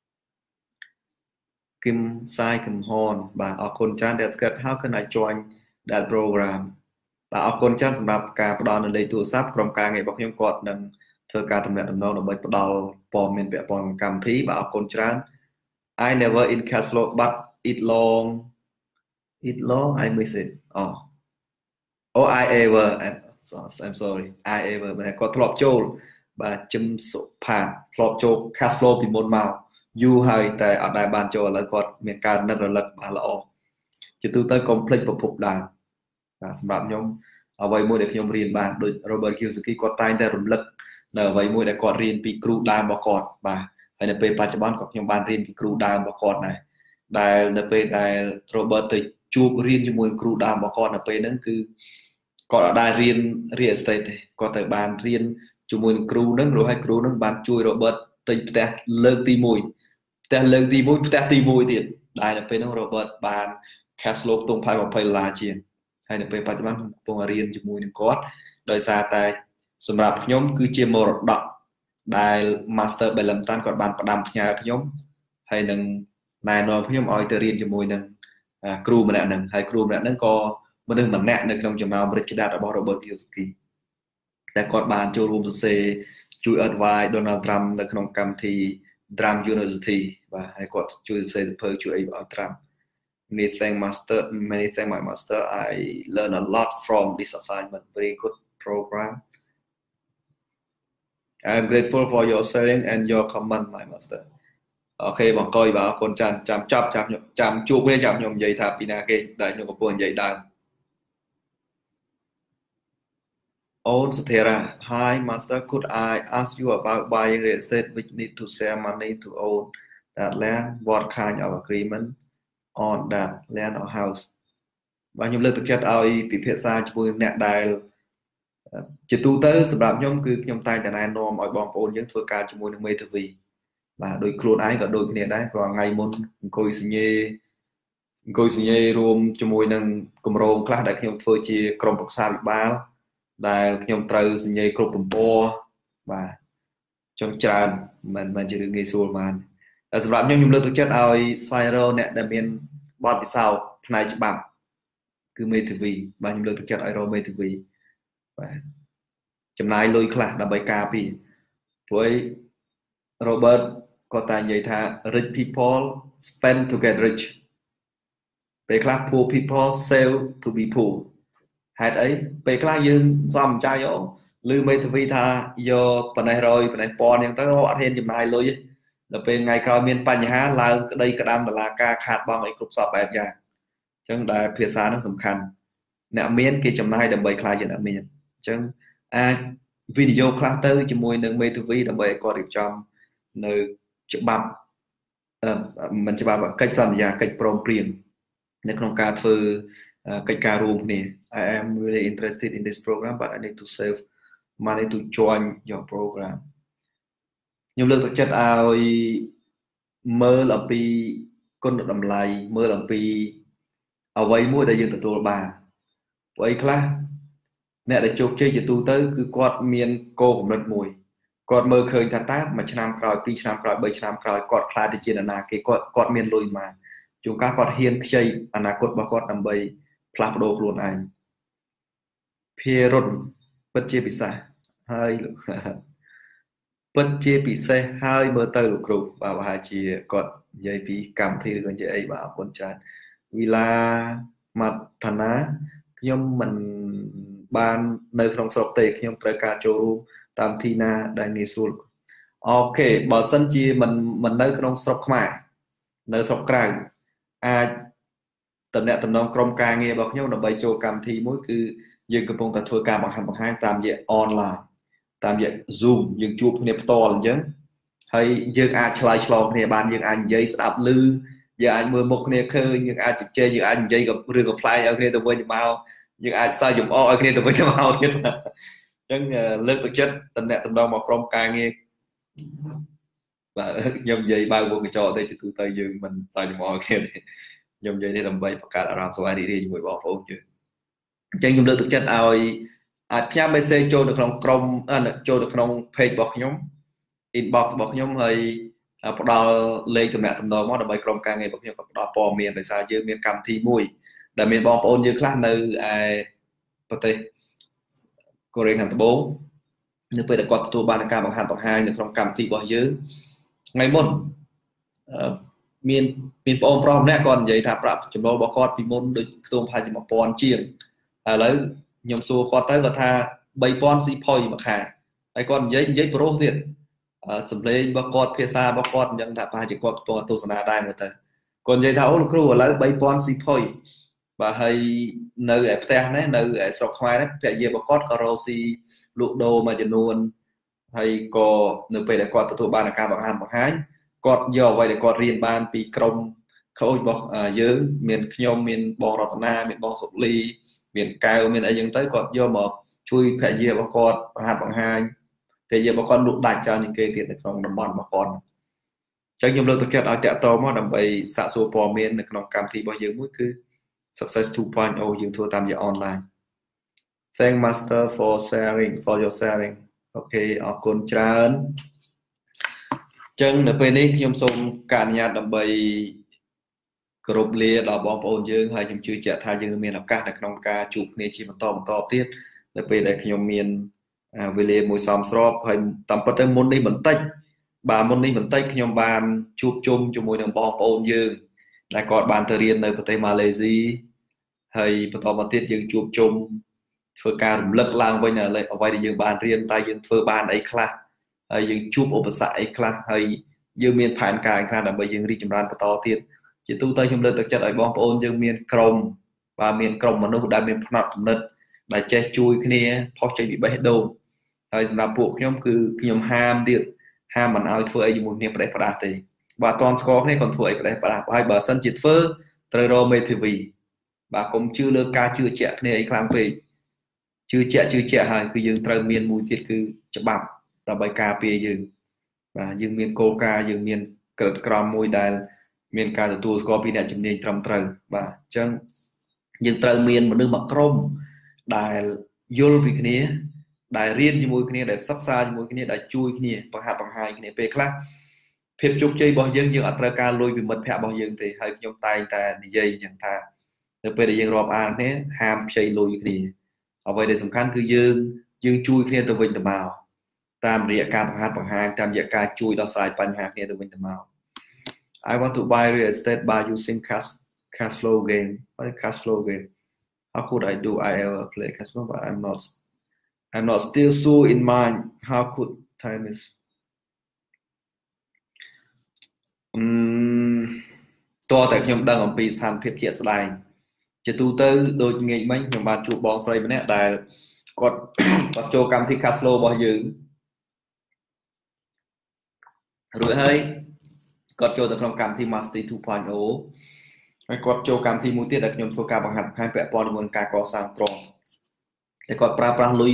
គឹមសាយកំហនបាទអរគុណច្រើន That's good how can I join that program បាទអរគុណច្រើនសម្រាប់ការផ្ដល់នៅលេខទូរស័ព្ទក្រុមការងាររបស់ខ្ញុំគាត់នឹងធ្វើការទំនាក់ទំនងដើម្បីផ្ដល់ព័ត៌មានពាក់ព័ន្ធនឹងកម្មវិធីបាទអរគុណច្រើន I never in cash flow but it long I miss it oh I ever I'm sorry I ever គាត់ធ្លាប់ចូលបាទជំសុផាតធ្លាប់ចូល cash flow ពីមុនមកយូរហើយតែអត់ដែលបានចូលឥឡូវគាត់មានការនឹករលឹកបានល្អជាទូទៅកុំភ្លេចប្រភពដើមបាទសម្រាប់ខ្ញុំអ្វីមួយដែលខ្ញុំរៀនបានដូច Robert Kiyosaki គាត់តែងតែរំលឹកនៅអ្វីមួយដែលគាត់រៀនពីគ្រូដើមរបស់គាត់បាទហើយនៅពេលបច្ចុប្បន្នក៏ខ្ញុំបានរៀនពីគ្រូដើមរបស់គាត់ដែរដែលនៅពេលដែល Robert ទៅជួបរៀនជាមួយគ្រូដើមរបស់គាត់នៅពេលហ្នឹងគឺគាត់អត់ដែលរៀន real estate ទេគាត់ទៅបានរៀនជាមួយនឹងគ្រូហ្នឹងរួចហើយគ្រូហ្នឹងបានជួយ Robert ទិញផ្ទះលើកទី1ផ្ទះលើកទី1ផ្ទះទី1ទៀតដែលនៅពេលហ្នឹង Robert បាន cash flow ខ្ទង់$20 ជាងហើយនៅពេលបច្ចុប្បន្នខ្ញុំកំពុងរៀនជាមួយនឹងគាត់ដោយសារតែសម្រាប់ខ្ញុំគឺជាមរតកដែល Master Belamtan គាត់បានផ្ដាំផ្ញើខ្ញុំហើយនឹងណែនាំខ្ញុំឲ្យទៅរៀនជាមួយនឹងគ្រូម្នាក់ហ្នឹងហើយគ្រូម្នាក់ហ្នឹងក៏មនុស្សម្នាក់នៅក្នុងចំណោមរិទ្ធិដាតរបស់ Robert Kiyosaki តែគាត់បានចូលរួមសរសេរជួយ advice Donald Trump នៅក្នុងកម្មវិធី Trump University បាទហើយគាត់ជួយសរសេរសៀវភៅជួយអីឲ្យ Trump many thanks my master I learn a lot from this assignment very good program I am grateful for your sharing and your comment my master អូខេបងកុយបាទអរគុណចាំចប់ចាំជួបគ្នាចាំខ្ញុំនិយាយថាពីណាគេដែលខ្ញុំកំពុងនិយាយដើមអូនសុធិរា Hi master could I ask you about buying real estate which need to share money to own that land what kind of agreement on that land or house បាទខ្ញុំលើកទឹកចិត្តឲ្យពិភាក្សាជាមួយអ្នកដែលជាទូទៅសម្រាប់ខ្ញុំគឺខ្ញុំតែងតែណែនាំឲ្យបងប្អូនយើងធ្វើការជាមួយនឹងមេធាវីបាទដោយខ្លួនឯងក៏ដូចគ្នាដែរព្រោះថ្ងៃមុនអង្គុយសញ្ញេរួមជាមួយនឹងគម្រោងខ្លះដែលខ្ញុំធ្វើជាក្រុមប្រឹក្សាវិបាលដែលខ្ញុំត្រូវសញ្ញេគ្រប់ទំព័របាទចង់ច្រើនមិនជារឿងងាយស្រួលបានតែសម្រាប់ខ្ញុំលើកទឹកចិត្តឲ្យស្វែងរកអ្នកដែលមានបទពិសោធន៍ផ្នែកច្បាប់គឺមេធាវីបាទខ្ញុំលើកទឹកចិត្តឲ្យរកមេធាវីបាទចំណាយលុយខ្លះដើម្បីការពារព្រោះ Robert គាត់តែនិយាយថា rich people spend to get rich ពេលខ្លះ poor people save to be poor ហេតុអីពេលខ្លះយើងសំចៃឮមេធាវីថាយកប៉ុណ្ណេះរយប៉ុណ្ណេះពាន់អញ្ចឹងទៅអត់ហ៊ានចំណាយលុយទេដល់ពេលថ្ងៃក្រោយមានបញ្ហាឡើងក្តីក្តាំតឡាការខាតបង់អីគ្រប់សពបែបយ៉ាងអញ្ចឹងដែលភាសាហ្នឹងសំខាន់អ្នកមានគេចំណាយដើម្បីខ្លាចជាអ្នកមានអញ្ចឹងអាចវិនិយោគខ្លះទៅជាមួយនឹងមេធាវីដើម្បីឲ្យគាត់រៀបចំនៅច្បាប់មិនច្បាប់កិច្ចសន្យាកិច្ចព្រមព្រៀងនៅក្នុងការធ្វើកិច្ចការរួមគ្នា I am really interested in this program but I need to save money to join your program ខ្ញុំលើកទឹកចិត្តឲ្យមើលអំពីគុណតម្លៃមើលអំពីអ្វីមួយដែលយើងទទួលបានព្រោះអីខ្លះអ្នកដែលជោគជ័យជាទូទៅគឺគាត់មានគោលគំនិតមួយគាត់មើលឃើញថាតើមួយឆ្នាំក្រោយ2ឆ្នាំក្រោយ3ឆ្នាំក្រោយគាត់ខ្លាចទៅជានរណាគេគាត់មានលុយប៉ុន្មានជួនកាលគាត់ហ៊ានខ្ចីអនាគតរបស់គាត់ដើម្បីផ្លាស់ប្ដូរខ្លួនឯងភារុនពិតជាពិសេសហើយពិតជាពិសេសហើយមើលទៅលោកគ្រូបាទប្រហែលជាគាត់និយាយពីកម្មវិធីឬក៏និយាយអីបាទអរគុណច្រើនវិឡាម៉ាថាណាខ្ញុំមិនបាននៅក្នុងស្រុកទេខ្ញុំត្រូវការចូលរួមតាមទីណាដែលងាយស្រួលអូខេបើសិនជាមិននៅក្នុងស្រុកខ្មែរនៅស្រុកក្រៅអាចតំណែងក្រុមការងាររបស់ខ្ញុំដើម្បីចូលកម្មវិធីមួយគឺយើងកំពុងតែធ្វើការបង្ហាញតាមរយៈអនឡាញតាមរយៈ Zoom យើងជួបគ្នាផ្ទាល់អញ្ចឹងហើយយើងអាចឆ្លើយឆ្លងគ្នាបានយើងអាចនិយាយស្ដាប់ឮយើងអាចមើលមុខគ្នាឃើញយើងអាចជជែកយើងអាចនិយាយក៏រឿងកំ pl ឲ្យគ្នាទៅវិញទៅមកយើងអាចសើចចំអកឲ្យគ្នាទៅវិញទៅមកទៀតអញ្ចឹងលើកទឹកចិត្តតំណែងមកក្រុមការងារបាទខ្ញុំនិយាយបើវងកញ្ចក់ទេជាទូទៅយើងមិនសើចចំអកគ្នាទេខ្ញុំនិយាយនេះដើម្បីបង្កើតអារម្មណ៍សុវត្ថិរីករាយជាមួយបងប្អូនយើងអញ្ចឹងខ្ញុំលើកទឹកចិត្តឲ្យអាចផ្ញើ message ចូលនៅក្នុងក្រុមចូលនៅក្នុង page របស់ខ្ញុំ inbox របស់ខ្ញុំហើយផ្ដល់លេខទំនាក់ទំនងមកដើម្បីក្រុមការងាររបស់ខ្ញុំក៏ផ្ដល់ព័ត៌មានដោយសារយើងមានកម្មវិធីមួយដែលមានបងប្អូនយើងខ្លះនៅឯប្រទេសកូរ៉េខាងត្បូងនៅពេលដែលគាត់ទទួលបានការបង្ហាញនៅក្នុងកម្មវិធីរបស់យើងថ្ងៃមុនមានបងប្រុសម្នាក់គាត់និយាយថាប្រាក់ចំណូលរបស់គាត់ពីមុនដូចខ្ទង់ប្រហែលជា1000ជាងឥឡូវខ្ញុំសួរគាត់ទៅគាត់ថា3000ស៊ីផុយមួយខែហើយគាត់និយាយប្រុសទៀតសំឡេងរបស់គាត់ភាសារបស់គាត់អញ្ចឹងថាប្រហែលជាគាត់ទស្សនាដែរមើលទៅគាត់និយាយថាអូលោកគ្រូឥឡូវ3000ស៊ីផុយបាទហើយនៅឯផ្ទះនេះនៅឯស្រុកខ្មែរនេះភរិយារបស់គាត់ក៏រកស៊ីលក់ដូរមួយចំនួនហើយក៏នៅពេលដែលគាត់ទទួលបានការបង្ហាញគាត់យកអ្វីដែលគាត់រៀនបានពីក្រុមខូចរបស់យើងមានខ្ញុំមានបងរតនាមានបងសុលីមានកៅមានអីចឹងទៅគាត់យកមកជួយភរិយារបស់គាត់បង្ហាញភរិយារបស់គាត់លក់ដាច់ច្រើនជាងគេទៀតនៅក្នុងតំបន់របស់គាត់អញ្ចឹងខ្ញុំលើកទឹកចិត្តឲ្យតាក់ទងមកដើម្បីសាកសួរព័ត៌មាននៅក្នុងកម្មវិធីរបស់យើងមួយគឺ Success 2.0 យើងធ្វើតាមរយៈ online Thank Master for your sharing អូខេអរគុណច្រើនចឹងនៅពេលនេះខ្ញុំសូមការអនុញ្ញាតដើម្បីគោរពលាដល់បងប្អូនយើងហើយខ្ញុំជឿជាក់ថាយើងនឹងមានឱកាសនៅក្នុងការជួបគ្នាជាបន្តទៀតនៅពេលដែលខ្ញុំមានវេលាមួយសមស្របហើយតាមពិតទៅមុននេះបន្តិចខ្ញុំបានជួបជុំជាមួយនឹងបងប្អូនយើងដែលគាត់បានទៅរៀននៅប្រទេសម៉ាឡេស៊ីហើយបន្តមកទៀតយើងជួបជុំធ្វើការរំលឹកឡើងវិញអ្វីដែលយើងបានរៀនតែយើងធ្វើបានអីខ្លះហើយយើងជួបឧបសគ្គអីខ្លះហើយយើងមានផែនការខ្លះដើម្បីយើងរីកចម្រើនបន្តទៀតជាទូទៅខ្ញុំលើកទឹកចិត្តឲ្យបងប្អូនយើងមានក្រុមមានក្រុមមនុស្សដែលមានផ្នត់គំនិតដែលចេះជួយគ្នាផុសចេញពីបេះដូងហើយសម្រាប់ពួកខ្ញុំគឺខ្ញុំហាមមិនឲ្យធ្វើអីជាមួយគ្នាផ្ដេសផ្ដាសទេបើអត់ទាន់ស្គាល់គ្នាគាត់ធ្វើអីផ្ដេសផ្ដាសហើយបើសិនជាធ្វើត្រូវរកមេធាវីបាទកុំជឿលើការជឿជាក់គ្នាអីខ្លាំងពេកជឿជាក់ហើយគឺយើងត្រូវមានមួយទៀតគឺច្បាប់ដើម្បីការពារយើងបាទយើងមានគោលការណ៍យើងមានក្រិតក្រមមួយដែលមានការទទួលស្គាល់ពីអ្នកជំនាញត្រឹមត្រូវបាទអញ្ចឹងយើងត្រូវមានមនុស្សមួយក្រុមដែលយល់ពីគ្នាដែលរៀនជាមួយគ្នាដែលសិក្សាជាមួយគ្នាដែលជួយគ្នាបង្ហាញគ្នាពេលខ្លះភាពជោគជ័យរបស់យើងអត់ត្រូវការលុយពីមិត្តភ័ក្តិរបស់យើងទេហើយខ្ញុំតែងតែនិយាយអញ្ចឹងថានៅពេលដែលយើងរាប់អានគ្នាហាមខ្ចីលុយគ្នាអ្វីដែលសំខាន់គឺយើងជួយគ្នាទៅវិញទៅមកតាមរយៈការបង្ហាញតាមរយៈការជួយដោះស្រាយបញ្ហាគ្នាទៅវិញទៅមក I want to buy real estate by using cash flow game. What is cash flow game? How could I do? I ever play cash flow, but I'm not still so in mind. How could time is? តើតែខ្ញុំដឹងអំពីស្ថានភាពជាក់ស្ដែងជាទូទៅដូចងាយមិញខ្ញុំបានជួបបងស្រីម្នាក់ដែលគាត់ចូលកម្មវិធី cash flow របស់យើងរួចហើយគាត់ចូលទៅក្នុងកម្មវិធី Mastery 2.0 ហើយគាត់ចូលកម្មវិធីមួយទៀតដែលខ្ញុំធ្វើការបង្ហាត់បង្ហាញពាក់ព័ន្ធជាមួយនឹងការកសាងទ្រព្យតែគាត់ប្រើប្រាស់លុយ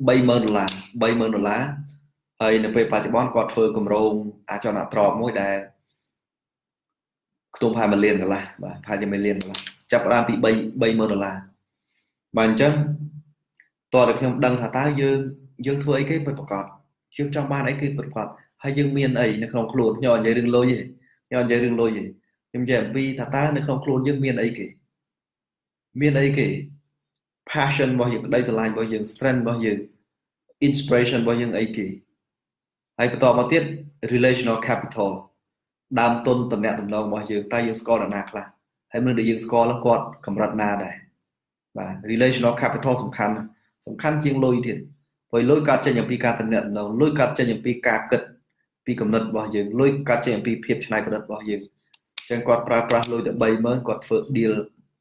$30,000ហើយនៅពេលបច្ចុប្បន្នគាត់ធ្វើគម្រោងអចលនទ្រព្យមួយដែលខ្ទង់$1 លានបាទប្រហែលជា$1 លានចាប់ផ្ដើមពី$30,000បាទអញ្ចឹងតើខ្ញុំដឹងថាតើយើងធ្វើអីគេពិតប្រាកដយើងចង់បានអីគេពិតប្រាកដហើយយើងមានអីនៅក្នុងខ្លួនខ្ញុំនិយាយរឿងលុយទេខ្ញុំនិយាយអំពីថាតើនៅក្នុងខ្លួនយើងមានអីគេ passion របស់យើងក្តីស្រឡាញ់របស់យើង strength របស់យើង inspiration របស់យើងអីគេហើយបន្តមកទៀត relational capital ដើមទុនតំណែងរបស់យើងតើយើងស្គាល់អ្នកណាខ្លះហើយមនុស្សដែលយើងស្គាល់គាត់កម្រិតណាដែរបាទ relational capital សំខាន់ជាងលុយទៀតព្រោះលុយកើតចេញអំពីការតំណែងលុយកើតចេញអំពីការគិតពីគំនិតរបស់យើងលុយកាត់ចេញអំពីភាពច្នៃប្រឌិតរបស់យើងអញ្ចឹងគាត់ប្រើប្រាស់លុយទៅ$30,000គាត់ធ្វើ deal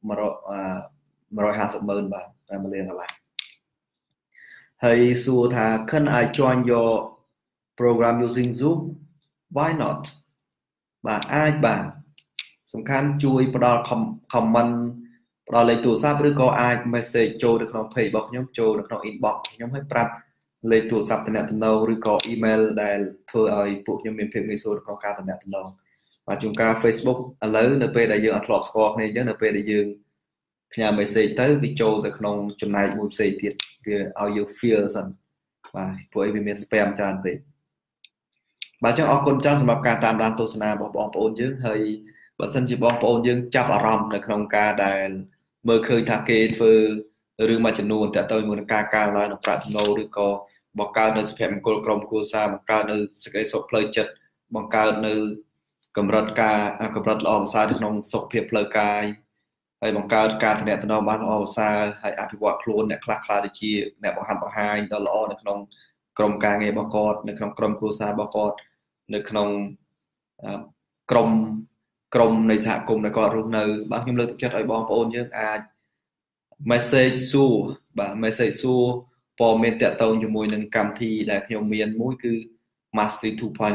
150,000បាទតែ$1 លានហើយសួរថា Can I join your program using Zoom why not បាទអាចបាទសំខាន់ជួយផ្ដល់ comment ផ្ដល់លេខទូរស័ព្ទឬក៏អាច message ចូលទៅក្នុង page របស់ខ្ញុំចូលទៅក្នុង inbox ខ្ញុំឲ្យប្រាប់លេខទូរស័ព្ទតំណែងឬក៏ email ដែលធ្វើឲ្យពួកខ្ញុំមានភាពងាយស្រួលក្នុងការតំណែងបាទជួនកាល Facebook ឥឡូវនៅពេលដែលយើងអត់ធ្លាប់ស្គាល់គ្នាអញ្ចឹងនៅពេលដែលយើងផ្ញើ message ទៅវាចូលទៅក្នុងចំណែកមួយផ្សេងទៀតវាឲ្យយើង feel សិនបាទព្រោះវាមាន spam ច្រើនពេកបាទអញ្ចឹងអរគុណច្រើនសម្រាប់ការតាមដានទស្សនារបស់បងប្អូនយើងហើយបើសិនជាបងប្អូនយើងចាប់អារម្មណ៍នៅក្នុងការដែលមើលឃើញថាគេធ្វើរឿងមួយចំនួនតើទៅជាមួយនឹងការកើនឡើងនៃប្រាក់ចំណូលឬក៏បង្កើតនៅសុភមង្គលក្រុមគ្រួសារបង្កើតនៅសេចក្តីសុខផ្លូវចិត្តបង្កើតនៅកម្រិតល្អប្រសើរក្នុងសុខភាពផ្លូវកាយហើយបង្កើតការទំនាក់ទំនងបានល្អប្រសើរហើយអភិវឌ្ឍខ្លួនអ្នកខ្លះទៅជាអ្នកបង្ហាត់បង្ហាញដ៏ល្អនៅក្នុងក្រុមការងាររបស់គាត់នៅក្នុងក្រុមគ្រួសាររបស់គាត់នៅក្នុងក្រុមនៃសហគមន៍ដែលគាត់រស់នៅបាទខ្ញុំលើកទឹកចិត្តឲ្យបងប្អូនយើងអាច message សួរបាទ message សួរព័ត៌មានតាក់ទងជាមួយនឹងកម្មវិធីដែលខ្ញុំមានមួយគឺ Mastery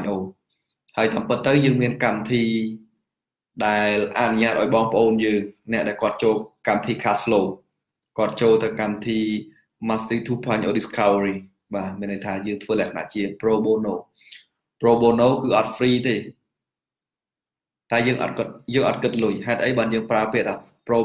2.0 ហើយតាមពិតទៅយើងមានកម្មវិធីដែលអនុញ្ញាតឲ្យបងប្អូនយើងអ្នកដែលគាត់ចូលកម្មវិធី cash flow គាត់ចូលទៅកម្មវិធី Mastery 2.0 discovery បាទមានន័យថាយើងធ្វើលក្ខណៈជា pro bono គឺអត់ free ទេតែយើងអត់គិតលុយហេតុអីបានយើងប្រើពាក្យថា pro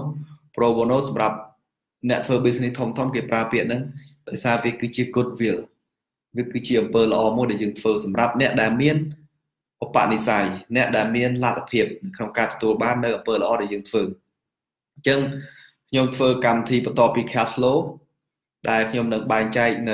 bono សម្រាប់អ្នកធ្វើ business ធំគេប្រើពាក្យហ្នឹងដោយសារវាគឺជា goodwill វាគឺជាអំពើល្អមួយដែលយើងធ្វើសម្រាប់អ្នកដែលមានឧបនិស្ស័យអ្នកដែលមានលទ្ធភាពក្នុងការទទួលបាននៅអំពើល្អដែលយើងធ្វើអញ្ចឹងខ្ញុំធ្វើកម្មវិធីបន្ទាប់ពី cash flow ដែលខ្ញុំនឹងបែងចែកនៅ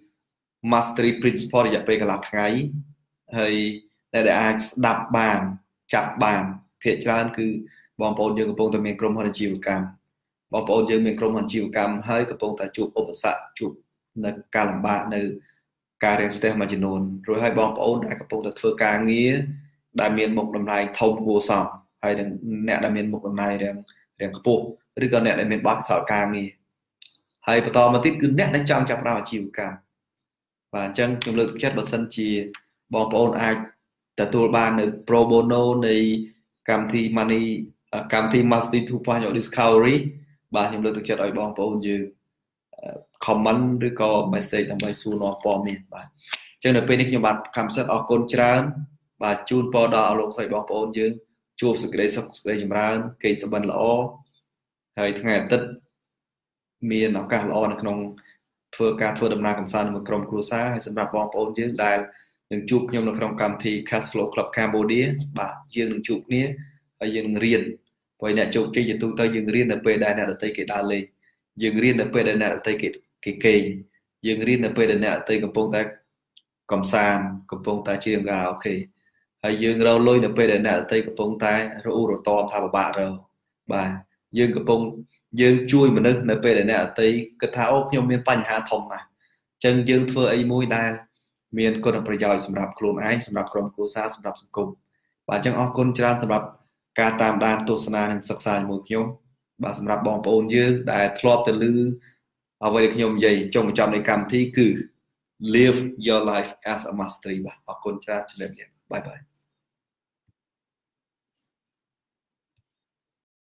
mastery principle រយៈពេលកន្លះថ្ងៃហើយដែលអាចស្ដាប់បានចាប់បានភាគច្រើនគឺបងប្អូនយើងកំពុងតែមានក្រុមហ៊ុនអាជីវកម្មបងប្អូនយើងមានក្រុមហ៊ុនអាជីវកម្មហើយកំពុងតែជួបឧបសគ្គជួបនៅការលំបាកនៅការរៀនស្ទះមួយចំនួនរួចហើយបងប្អូនដែលកំពុងតែធ្វើការងារដែលមានមុខតំណែងធំគួរសមហើយនឹងអ្នកដែលមានមុខតំណែងរៀងខ្ពស់ឬក៏អ្នកដែលមានបទពិសោធន៍ការងារហើយបន្តមកទៀតគឺអ្នកដែលចង់ចាប់ផ្ដើមអាជីវកម្មបាទអញ្ចឹងខ្ញុំលើកទឹកចិត្តបើសិនជាបងប្អូនអាចទទួលបាននៅ pro bono នៃកម្មវិធី Mastery 2.0 discovery បាទខ្ញុំលើកទឹកចិត្តឲ្យបងប្អូនយើង comment ឬក៏ message ដើម្បីសួរនាំព័ត៌មានបាទអញ្ចឹងនៅពេលនេះខ្ញុំបាទខំសិតអរគុណច្រើនបាទជូនពរដល់លោកស្រីបងប្អូនយើងជួបសេចក្តីសុខសេចក្តីចម្រើនគេងសុបិនល្អហើយថ្ងៃអាទិត្យមានឱកាសល្អនៅក្នុងធ្វើដំណើរកម្សាន្តជាមួយក្រុមគ្រួសារហើយសម្រាប់បងប្អូនយើងដែលនឹងជួបខ្ញុំនៅក្នុងកម្មវិធី Cash Flow Club Cambodia បាទយើងនឹងជួបគ្នាហើយយើងនឹងរៀនព្រោះអ្នកជោគជ័យជាទូទៅយើងរៀននៅពេលដែលអ្នកដទៃគេដើរលេងយើងរៀននៅពេលដែលអ្នកដទៃគេគេងយើងរៀននៅពេលដែលអ្នកដទៃកំពុងតែកំសាន្តកំពុងតែច្រៀងខារ៉ាអូខេហើយយើងរកលុយនៅពេលដែលអ្នកដទៃកំពុងតែរអ៊ូរទាំថាពិបាករកបាទយើងជួយមនុស្សនៅពេលដែលអ្នកដទៃគិតថាអូខ្ញុំមានបញ្ហាធំណាស់អញ្ចឹងយើងធ្វើអីមួយដែលមានគុណប្រយោជន៍សម្រាប់ខ្លួនឯងសម្រាប់ក្រុមគ្រួសារសម្រាប់សង្គមបាទអញ្ចឹងអរគុណច្រើនសម្រាប់ការតាមដានទស្សនានិងសិក្សាជាមួយខ្ញុំបាទសម្រាប់បងប្អូនយើងដែលធ្លាប់ទៅឮអ្វីដែលខ្ញុំនិយាយចុងបញ្ចប់នៃកម្មវិធីគឺ live your life as a mastery បាទអរគុណច្រើនជំរាបលាបាយបាយ